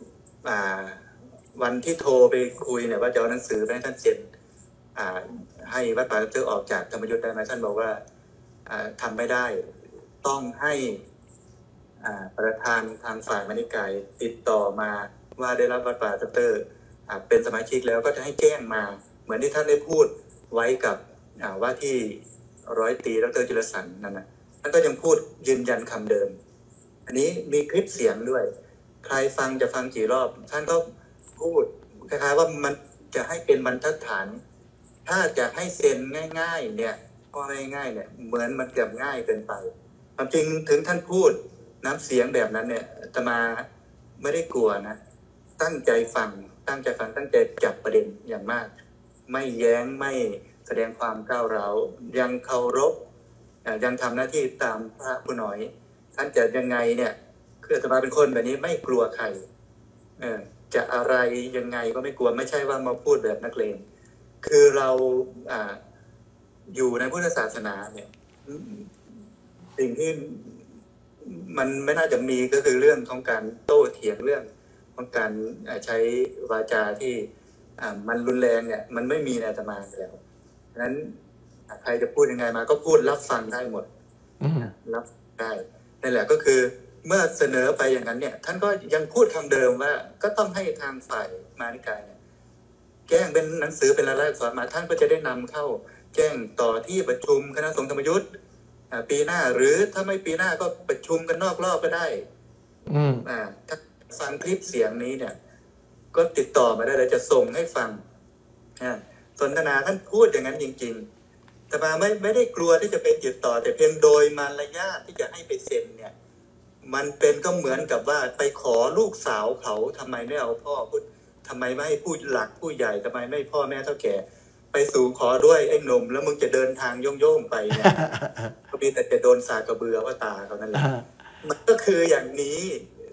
Speaker 2: วันที่โทรไปคุยเนี่ยว่าจะเอาหนังสือไปให้ท่านเซ็นให้วัดป่าซัมเตอร์ออกจากธรรมยุทธ์ได้ไหมท่านบอกว่าทำไม่ได้ต้องให้ประธานทางฝ่ายมานิกายติดต่อมาว่าได้รับวัดป่าซัมเตอร์เป็นสมาชิกแล้วก็จะให้แจ้งมาเหมือนที่ท่านได้พูดไว้กับว่าที่ร้อยตรีดร.จิรสันต์นั่นนะท่านก็ยังพูดยืนยันคำเดิมอันนี้มีคลิปเสียงด้วยใครฟังจะฟังกี่รอบท่านก็พูดคล้ายๆว่ามันจะให้เป็นบรรทัดฐานถ้าจะให้เซ็นง่ายๆเนี่ยก็ง่ายๆเนี่ยเหมือนมันเกือบง่ายเกินไปความจริงถึงท่านพูดน้ำเสียงแบบนั้นเนี่ยอาตมาไม่ได้กลัวนะตั้งใจฟังตั้งใจฟังตั้งใจจับประเด็นอย่างมากไม่แย้งไม่แสดงความก้าวร้าวยังเคารพยังทำหน้าที่ตามพระผู้น้อยท่านจะยังไงเนี่ยคืออาตมาเป็นคนแบบนี้ไม่กลัวใครเออจะอะไรยังไงก็ไม่กลัวไม่ใช่ว่ามาพูดแบบนักเลงคือเราอ่าอยู่ในพุทธศาสนาเนี่ยสิ่งที่มันไม่น่าจะมีก็คือเรื่องของการโต้เถียงเรื่องของการใช้วาจาที่มันรุนแรงเนี่ยมันไม่มีในอาตมาแล้วฉะนั้นใครจะพูดยังไงมาก็พูดรับฟังได้หมดรับได้นั่นแหละก็คือเมื่อเสนอไปอย่างนั้นเนี่ยท่านก็ยังพูดคำเดิมว่าก็ต้องให้ทางฝ่ายมานิกายเนี่ยแจ้งเป็นหนังสือเป็นรายลักษณ์อักษรมาท่านก็จะได้นำเข้าแจ้งต่อที่ประชุมคณะสงฆ์ธรรมยุทธ์ปีหน้าหรือถ้าไม่ปีหน้าก็ประชุมกันนอกรอบก็ได้อืมอ่าถ้าฟังคลิปเสียงนี้เนี่ยก็ติดต่อมาได้เลยจะส่งให้ฟังอ่าสนทนาท่านพูดอย่างนั้นจริงๆแต่มาไม่ไม่ได้กลัวที่จะไปติดต่อแต่เพียงโดยมารยาทที่จะให้ไปเซ็นเนี่ยมันเป็นก็เหมือนกับว่าไปขอลูกสาวเขาทำไมไม่เอาพ่อพูดทำไมไม่ให้ผู้หลักผู้ใหญ่ทำไมไม่พ่อแม่เฒ่าแก่ไปสู่ขอด้วยไอ้หนุ่มแล้วมึงจะเดินทางโย่งๆไปเนี่ยก็มีแต่จะโดนสากกระเบือว่าตาเขานั่นแหละมันก็คืออย่างนี้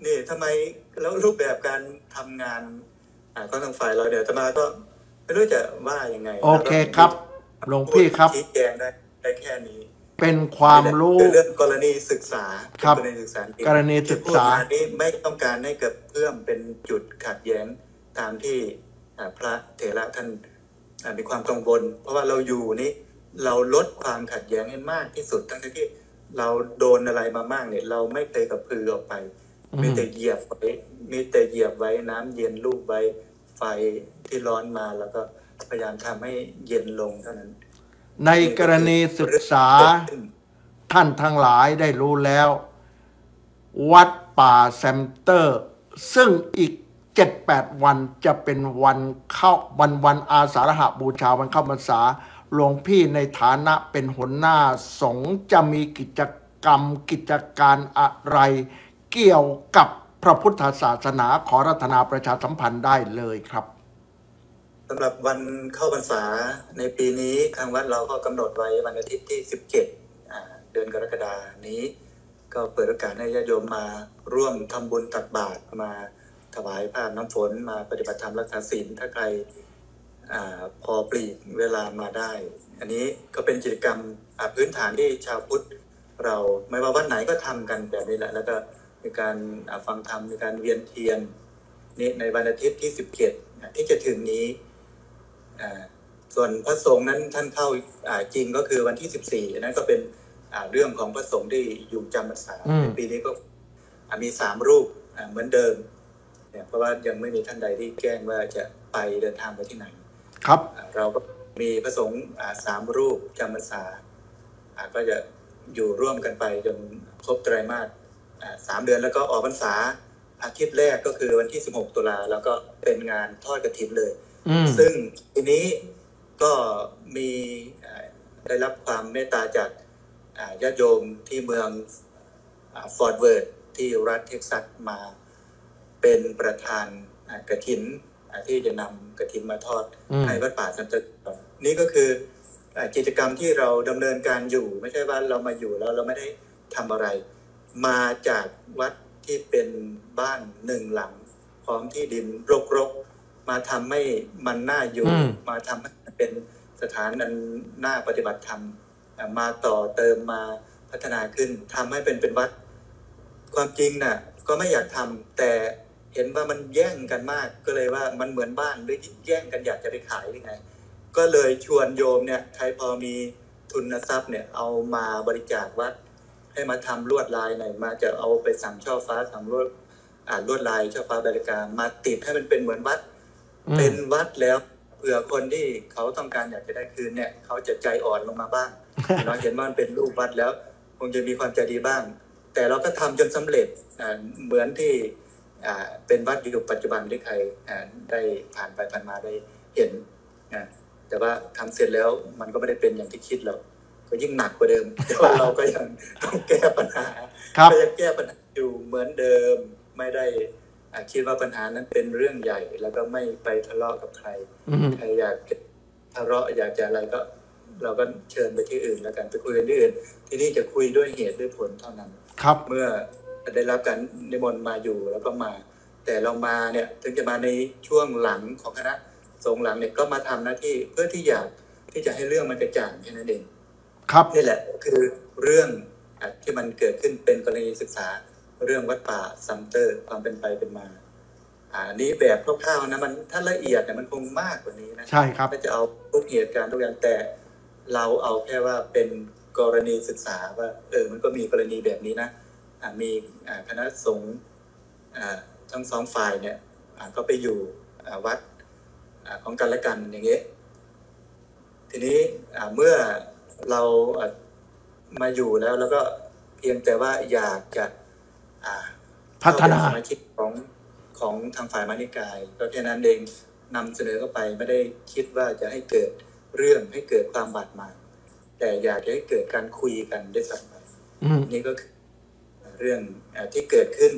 Speaker 2: นี่ทำไมแล้วรูปแบบการทำงานของทางฝ่ายเราเดี๋ยวอาตมาก็ไม่รู้จะว่ายังไง
Speaker 1: โอเคครับหลวงพี่ครับ
Speaker 2: ชี้แจงได้ได้แค่นี้
Speaker 1: เป็นความรู้
Speaker 2: เรื่องกรณีศึกษา
Speaker 1: ครับกรณีศึกษากรณีศึกษา
Speaker 2: นี้ไม่ต้องการให้เกิดเพิ่มเป็นจุดขัดแย้งตามที่พระเถระท่านมีความกังวลเพราะว่าเราอยู่นี้เราลดความขัดแย้งให้มากที่สุดทั้งที่เราโดนอะไรมามากเนี่ยเราไม่เคยกระพือออกไปมีแต่เหยียบไว้มีแต่เหยียบไว้น้ำเย็นลูบไว้ไฟที่ร้อนมาแล้วก็พยายามทำให้เย็นลงเท่านั้น
Speaker 1: ในกรณีศึกษาท่านทั้งหลายได้รู้แล้ววัดป่าแซมเตอร์ซึ่งอีก เจ็ดแปด วันจะเป็นวันเข้าวันวันอาสาฬหบูชาวันเข้าพรรษาหลวงพี่ในฐานะเป็นหัวหน้าสงฆ์จะมีกิจกรรมกิจการอะไรเกี่ยวกับพระพุทธศาสนาขอรัตนาประชาสัมพันธ์ได้เลยครับ
Speaker 2: สำหรับวันเข้าพรรษาในปีนี้ทางวัดเราก็กำหนดไว้วันอาทิตย์ที่สิบเจ็ดเดือนกรกฎาคมนี้ก็เปิดโอกาสให้ญาติโยมมาร่วมทำบุญตักบาตรมาถวายผ้าน้ำฝนมาปฏิบัติธรรมรักษาศีลถ้าใครอพอปลีกเวลามาได้อันนี้ก็เป็นกิจกรรมพื้นฐานที่ชาวพุทธเราไม่ว่าวัดไหนก็ทำกันแบบนี้แหละแล้วก็มีการฟังธรรมมีการเวียนเทียนนี่ในวันอาทิตย์ที่สิบเจ็ดที่จะถึงนี้ส่วนพระสงฆ์นั้นท่านเข้าจริงก็คือวันที่สิบสี่นั้นก็เป็นเรื่องของพระสงฆ์ที่อยู่จำพรรษาปีนี้ก็มีสามรูปเหมือนเดิมเพราะว่ายังไม่มีท่านใดที่แจ้งว่าจะไปเดินทางไปที่ไหน
Speaker 1: ครับ
Speaker 2: เราก็มีพระสงฆ์สามรูปจำพรรษาก็จะอยู่ร่วมกันไปจนครบไตรมาสสามเดือนแล้วก็ออกพรรษาอาทิตย์แรกก็คือวันที่สิบหกตุลาแล้วก็เป็นงานทอดกฐินเลยซึ่งทีนี้ก็มีได้รับความเมตตาจากญาติโยมที่เมืองฟอร์ตเวิร์ธที่รัฐเท็กซัสมาเป็นประธานกฐินที่จะนำกฐินมาทอดให้วัดป่าสันตินี่ก็คือกิจกรรมที่เราดำเนินการอยู่ไม่ใช่ว่าเรามาอยู่แล้วเราไม่ได้ทำอะไรมาจากวัดที่เป็นบ้านหนึ่งหลังพร้อมที่ดินรกๆมาทำให้มันน่าอยู่มาทำให้เป็นสถานอันน่าปฏิบัติธรรมมาต่อเติมมาพัฒนาขึ้นทำให้เป็นเป็นวัดความจริงน่ะก็ไม่อยากทำแต่เห็นว่ามันแย่งกันมากก็เลยว่ามันเหมือนบ้านหรือแย่งกันอยากจะไปขายหรือไงก็เลยชวนโยมเนี่ยใครพอมีทุนทรัพย์เนี่ยเอามาบริจาควัดให้มาทำลวดลายหน่อยมาจะเอาไปสั่งช่อฟ้าสั่งลวดอ่าลวดลายช่อฟ้าบริการมาติดให้มันเป็นเหมือนวัดเป็นวัดแล้วเผื่อคนที่เขาต้องการอยากจะได้คืนเนี่ยเขาจะใจอ่อนลงมาบ้าง เราเห็นว่ามันเป็นรูปวัดแล้วคงจะมีความใจดีบ้างแต่เราก็ทำจนสำเร็จเหมือนที่เป็นวัดอยู่ปัจจุบันที่ใครได้ผ่านไปผ่านมาได้เห็นแต่ว่าทำเสร็จแล้วมันก็ไม่ได้เป็นอย่างที่คิดเราก็ยิ่งหนักกว่าเดิมแต่ว่าเราก็ยังต้องแก้ปัญหาก็ยังแก้ปัญหาอยู่เหมือนเดิมไม่ได้คิดว่าปัญหานั้นเป็นเรื่องใหญ่แล้วก็ไม่ไปทะเลาะกับใครใครอยากทะเลาะอยากจะอะไรก็เราก็เชิญไปที่อื่นแล้วกันไปคุยกันที่อื่นที่นี่จะคุยด้วยเหตุด้วยผลเท่านั้นเมื่อได้รับการนิมนต์มาอยู่แล้วก็มาแต่เรามาเนี่ยถึงจะมาในช่วงหลังของคณะสงฆ์หลังเนี่ยก็มาทำหน้าที่เพื่อที่อยากที่จะให้เรื่องมันกระจ่างแค่นั้นเอง
Speaker 1: ครับ
Speaker 2: นี่แหละคือเรื่องที่มันเกิดขึ้นเป็นกรณีศึกษาเรื่องวัดป่าซัมเตอร์ความเป็นไปเป็นมาอ่านี้แบบคร่าวๆนะมันถ้าละเอียดเนี่ยมันคงมากกว่านี้นะ
Speaker 1: ใช่ครับ
Speaker 2: ก็จะเอาทุกเหตุการณ์ทุกอย่างแต่เราเอาแค่ว่าเป็นกรณีศึกษาว่าเออมันก็มีกรณีแบบนี้นะมีคณะสงฆ์ทั้งสองฝ่ายเนี่ยก็ไปอยู่วัดของกันและกันอย่างเงี้ยทีนี้เมื่อเรามาอยู่แล้วแล้วก็เพียงแต่ว่าอยากจะ
Speaker 1: พัฒนา
Speaker 2: สมาชิกของของทางฝ่ายมานิกายก็แค่นั้นเองนำเสนอเข้าไปไม่ได้คิดว่าจะให้เกิดเรื่องให้เกิดความบาดหมางแต่อยากให้เกิดการคุยกันได้สักหน่อยนี่ก็คือเรื่องที่เกิดขึ้น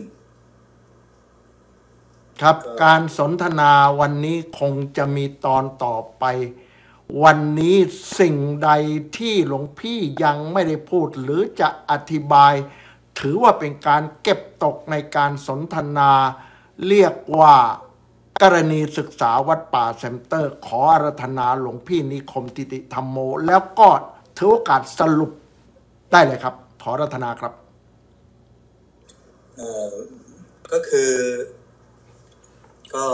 Speaker 1: ครับการสนทนาวันนี้คงจะมีตอนต่อไปวันนี้สิ่งใดที่หลวงพี่ยังไม่ได้พูดหรือจะอธิบายถือว่าเป็นการเก็บตกในการสนทนาเรียกว่ากรณีศึกษาวัดป่าเซ็นเตอร์ขออาราธนาหลวงพี่นิคมทิติธรรมโมแล้วก็ถือโอกาสสรุปได้เลยครับขออาราธนาครับ
Speaker 2: เอ่อก็คือก็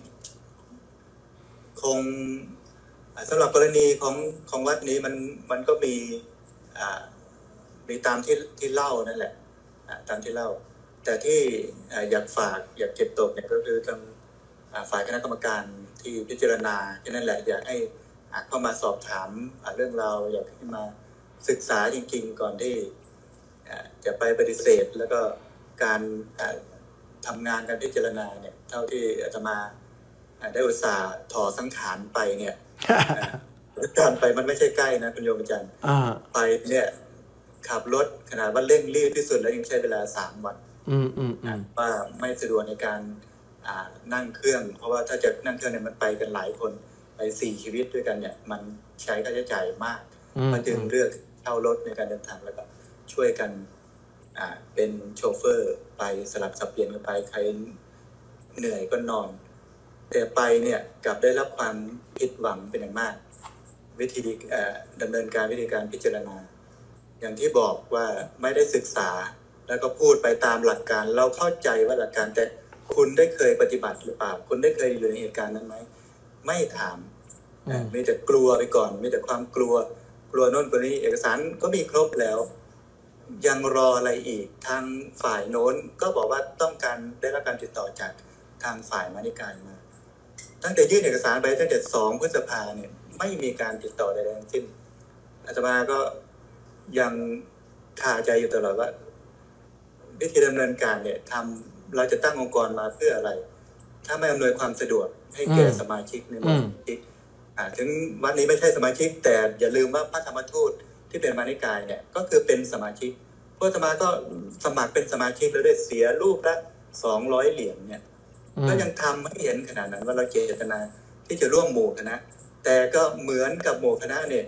Speaker 2: คงสำหรับกรณีของของวัดนี้มันมันก็มีอ่ามีตามที่ที่เล่านั่นแหละตามที่เล่าแต่ที่อยากฝากอยากเก็บตกเนี่ยก็คือทางฝ่ายคณะกรรมการที่พิจารณาแค่นั้นแหละอยากให้เข้ามาสอบถามเรื่องราวอยากให้มาศึกษาจริงๆก่อนที่จะไปปฏิเสธแล้วก็การทำงานการพิจารณาเนี่ยเท่าที่อาตมาได้อุตส่าห์ถอสังขารไปเนี่ยการไปมันไม่ใช่ใกล้นะคุณโยมอาจารย์ไปเนี่ยขับรถขนาดว่าเร่งรีบที่สุดแล้วยังใช้เวลาสามวันว่าไม่สะดวกในการนั่งเครื่องเพราะว่าถ้าจะนั่งเครื่องเนี่ยมันไปกันหลายคนไปสี่ชีวิตด้วยกันเนี่ยมันใช้ค่าใช้จ่ายมากมันจึงเลือกเช่ารถในการเดินทางแล้วก็ช่วยกันเป็นโชเฟอร์ไปสลับสับเปลี่ยนกันไปใครเหนื่อยก็นอนแต่ไปเนี่ยกลับได้รับความผิดหวังเป็นอย่างมากวิธีดำเนินการวิธีการพิจารณาอย่างที่บอกว่าไม่ได้ศึกษาแล้วก็พูดไปตามหลักการเราเข้าใจว่าหลักการแต่คุณได้เคยปฏิบัติหรือเปล่าคุณได้เคยอยู่ในเหตุการณ์นั้นไหมไม่ถามมีแต่กลัวไปก่อนมีแต่ความกลัวกลัวโน่นกลัวนี้เอกสารก็มีครบแล้วยังรออะไรอีกทางฝ่ายโน้นก็บอกว่าต้องการได้รับการติดต่อจากทางฝ่ายมานิกายมาตั้งแต่ยื่นเอกสารไปตั้งแต่สองพฤษภาเนี่ยไม่มีการติดต่อใดๆทั้งสิ้นอาตมาก็ยังคาใจอยู่ตลอดว่าวิธีดำเนินการเนี่ยทำเราจะตั้งองค์กรมาเพื่ออะไรถ้าไม่อำนวยความสะดวกให้แก่สมาชิกในสมาชิกถึงวันนี้ไม่ใช่สมาชิกแต่อย่าลืมว่าพระธรรมทูตที่เป็นมานิกายเนี่ยก็คือเป็นสมาชิกพวกอาตมาก็สมัครเป็นสมาชิกแล้วได้เสียรูปละสองร้อยเหรียญเนี่ยก็ยังทำให้เห็นขนาดนั้นว่าเราเจตนาที่จะร่วมหมู่คณะแต่ก็เหมือนกับหมู่คณะเนี่ย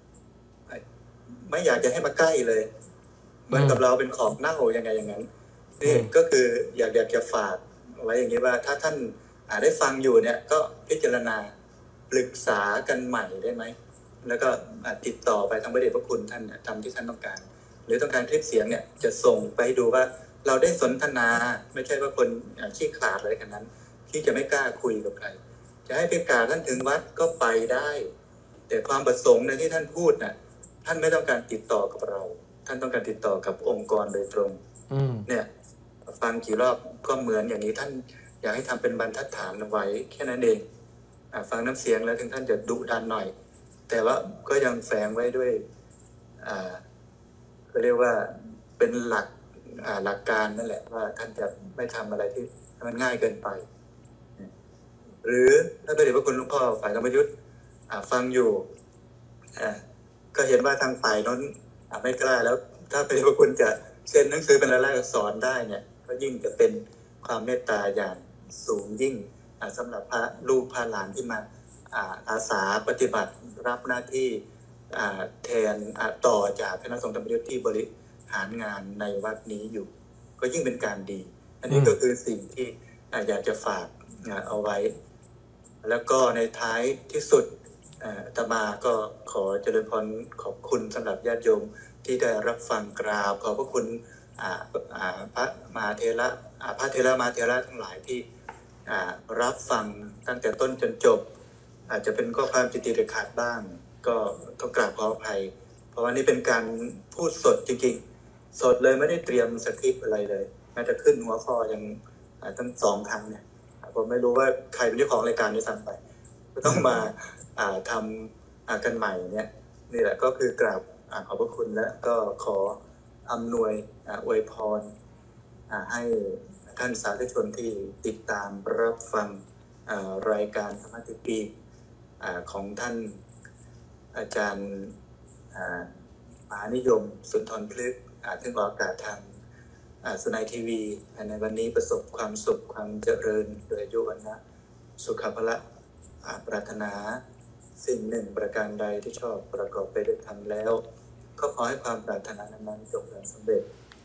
Speaker 2: ไม่อยากจะให้มาใกล้เลยเหมือนกับเราเป็นของเน่ายังไงอย่างนั้นนี่ก็คืออยากอยากจะฝากไว้อย่างนี้ว่าถ้าท่านได้ฟังอยู่เนี่ยก็พิจารณาปรึกษากันใหม่ได้ไหมแล้วก็ติดต่อไปทางพระเดชพระคุณท่านทำที่ท่านต้องการหรือต้องการคลิปเสียงเนี่ยจะส่งไปดูว่าเราได้สนทนาไม่ใช่ว่าคนขี้ขลาดอะไรกันนั้นที่จะไม่กล้าคุยกับใครจะให้ไปกราบท่านถึงวัดก็ไปได้แต่ความประสงค์ในที่ท่านพูดน่ะท่านไม่ต้องการติดต่อกับเราท่านต้องการติดต่อกับองค์กรโดยตรงเนี่ยฟังกี่รอบก็เหมือนอย่างนี้ท่านอยากให้ทำเป็นบรรทัดฐานไว้แค่นั้นเองฟังน้ำเสียงแล้วถึงท่านจะดุดันหน่อยแต่ว่าก็ยังแฝงไว้ด้วยอ่าก็เรียกว่าเป็นหลักหลักการนั่นแหละว่าท่านจะไม่ทำอะไรที่มันง่ายเกินไปหรือถ้าพระเดชพระคุณหลวงพ่อฝ่ายธรรมยุทธ์ฟังอยู่ก็เห็นว่าทางฝ่ายนั้นไม่กล้าแล้วถ้าพระเดชพระคุณจะเซ็นหนังสือเป็นรายลักษณ์อักษรได้เนี่ยก็ยิ่งจะเป็นความเมตตาอย่างสูงยิ่งสำหรับพระลูกพระหลานที่มาอาสาปฏิบัติรับหน้าที่แทนต่อจากคณะสงฆ์ธรรมยุทธ์ที่บริหารงานในวัดนี้อยู่ก็ยิ่งเป็นการดีอันนี้ก็คือสิ่งที่อยากจะฝากเอาไว้แล้วก็ในท้ายที่สุดอาตมาก็ขอเจริญพรขอบคุณสำหรับญาติโยมที่ได้รับฟังกราบขอบพระคุณพระมหาเถระพระเถระมหาเถระทั้งหลายที่รับฟังตั้งแต่ต้นจนจบอาจจะเป็นข้อความติดติดขัดบ้างก็ต้องกราบขออภัยเพราะว่านี่เป็นการพูดสดจริงๆสดเลยไม่ได้เตรียมสคริปต์อะไรเลยแม้จะขึ้นหัวข้อยังตั้งสองครั้งเนี่ยผมไม่รู้ว่าใครเป็นเจ้าของรายการนี้สั่งไปก็ต้องมาทำกันใหม่เนี่ยนี่แหละก็คือกราบขอบพระคุณและก็ขออำนวยอวยพรให้ท่านสาธุชนที่ติดตามรับฟังรายการธรรมะติปีของท่านอาจารย์มหานิยมสุนทรพฤกษ์ซึ่งออกอากาศทางสุนัยทีวีในวันนี้ประสบความสุขความเจริญโดยอายุวันนะสุขภาละปรารถนาสิ่งหนึ่งประการใดที่ชอบประกอบไปด้วยธรรมแล้วก็ขอให้ความปรารถนานั้นจงสำเร็จ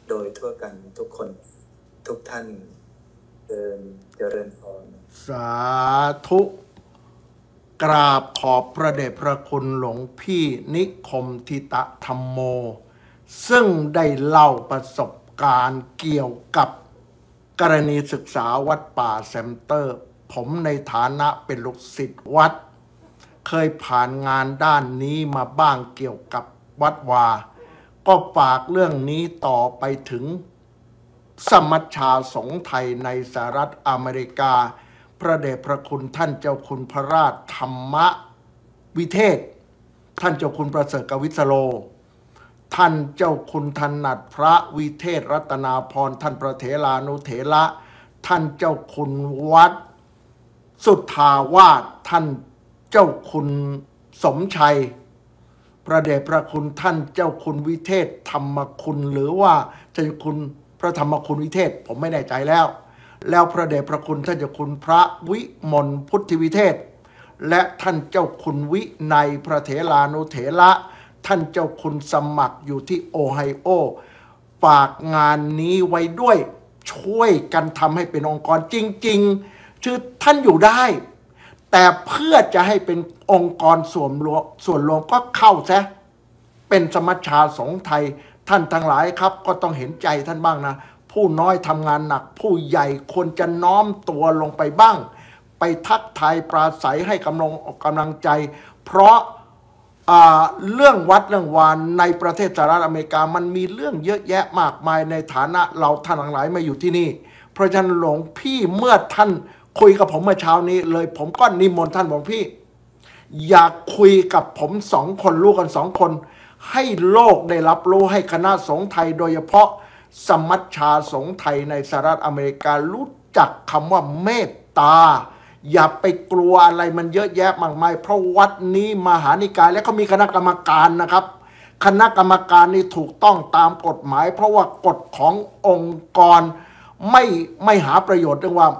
Speaker 2: โดยทั่วกันทุกคนทุกท่านเดินเจริญพร
Speaker 1: สาธุกราบขอบพระเดชพระคุณหลวงพี่นิคมทิตธรรมโมซึ่งได้เล่าประสบการณ์เกี่ยวกับกรณีศึกษาวัดป่าแซมเตอร์ผมในฐานะเป็นลูกศิษย์วัดเคยผ่านงานด้านนี้มาบ้างเกี่ยวกับวัดวาก็ฝากเรื่องนี้ต่อไปถึงสมัชชาสงฆ์ไทยในสหรัฐอเมริกาพระเดชพระคุณท่านเจ้าคุณพระราชธรรมวิเทศท่านเจ้าคุณประเสริฐกวิสโลท่านเจ้าคุณถนัดพระวิเทศรัตนาพรท่านพระเถรานุเถระท่านเจ้าคุณวัดสุทธาวาสท่านเจ้าคุณสมชัยพระเดชพระคุณท่านเจ้าคุณวิเทศธรรมคุณหรือว่าเจ้าคุณพระธรรมคุณวิเทศผมไม่แน่ใจแล้วแล้วพระเดชพระคุณท่านเจ้าคุณพระวิมลพุทธิวิเทศและท่านเจ้าคุณวินัยพระเถรานุเถระท่านเจ้าคุณสมัครอยู่ที่โอไฮโอฝากงานนี้ไว้ด้วยช่วยกันทำให้เป็นองค์กรจริงๆคือท่านอยู่ได้แต่เพื่อจะให้เป็นองค์กรส่วนรวมส่วนรวมก็เข้าซะเป็นสมัชชาสงฆ์ไทยท่านทั้งหลายครับก็ต้องเห็นใจท่านบ้างนะผู้น้อยทำงานหนักผู้ใหญ่ควรจะน้อมตัวลงไปบ้างไปทักทายปราศัยให้กำลังกำลังใจเพราะเรื่องวัดเรื่องวานในประเทศสหรัฐอเมริกามันมีเรื่องเยอะแยะมากมายในฐานะเราท่านทั้งหลายมาอยู่ที่นี่เพราะฉะนั้นหลวงพี่เมื่อท่านคุยกับผมเมื่อเช้านี้เลยผมก็นิมนต์ท่านหลวงพี่อยากคุยกับผมสองคนรู้กันสองคนให้โลกได้รับรู้ให้คณะสงฆ์ไทยโดยเฉพาะสมัชชาสงฆ์ไทยในสหรัฐอเมริการู้จักคำว่าเมตตาอย่าไปกลัวอะไรมันเยอะแยะมากมายเพราะวัดนี้มหานิกายและเขามีคณะกรรมการนะครับคณะกรรมการนี้ถูกต้องตามกฎหมายเพราะว่ากฎขององค์กรไม่ไม่หาประโยชน์เรื่องว่า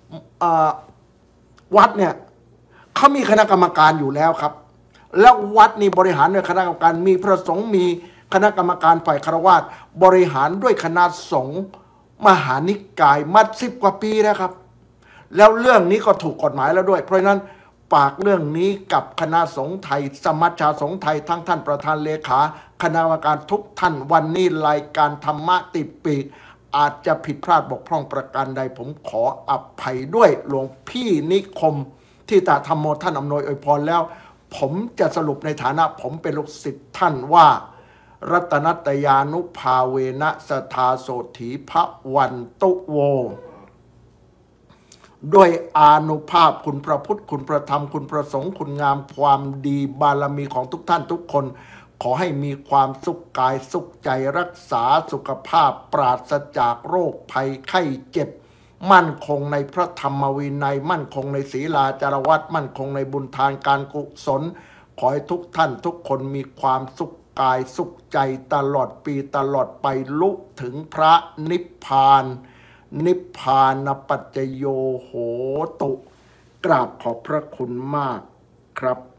Speaker 1: วัดเนี่ยเขามีคณะกรรมการอยู่แล้วครับแล้ววัดนี่บริหารโดยคณะกรรมการมีพระสงฆ์มีคณะกรรมการฝ่ายคฤหัสถ์บริหารด้วยคณะสงฆ์มหานิกายมาสิบกว่าปีแล้วครับแล้วเรื่องนี้ก็ถูกกฎหมายแล้วด้วยเพราะฉะนั้นฝากเรื่องนี้กับคณะสงฆ์ไทยสมัชชาสงฆ์ไทยทั้งท่านประธานเลขาคณะกรรมการทุกท่านวันนี้รายการธรรมะติดปีกอาจจะผิดพลาดบกพร่องประการใดผมขออภัยด้วยหลวงพี่นิคมที่ตาธรรมโมท่านอำนวยอวยพรแล้วผมจะสรุปในฐานะผมเป็นลูกศิษย์ท่านว่ารัตนัตยานุภาเวนะสทาโสถีพระวันตุโวด้วยอานุภาพคุณพระพุทธคุณพระธรรมคุณพระสงฆ์คุณงามความดีบารมีของทุกท่านทุกคนขอให้มีความสุขกายสุขใจรักษาสุขภาพปราศจากโรคภัยไข้เจ็บมั่นคงในพระธรรมวินัยมั่นคงในศีลาจารวัตมั่นคงในบุญทานการกุศลขอให้ทุกท่านทุกคนมีความสุขกายสุขใจตลอดปีตลอดไปลุถึงพระนิพพานนิพพานปัจจโยโหตุกราบขอบพระคุณมากครับ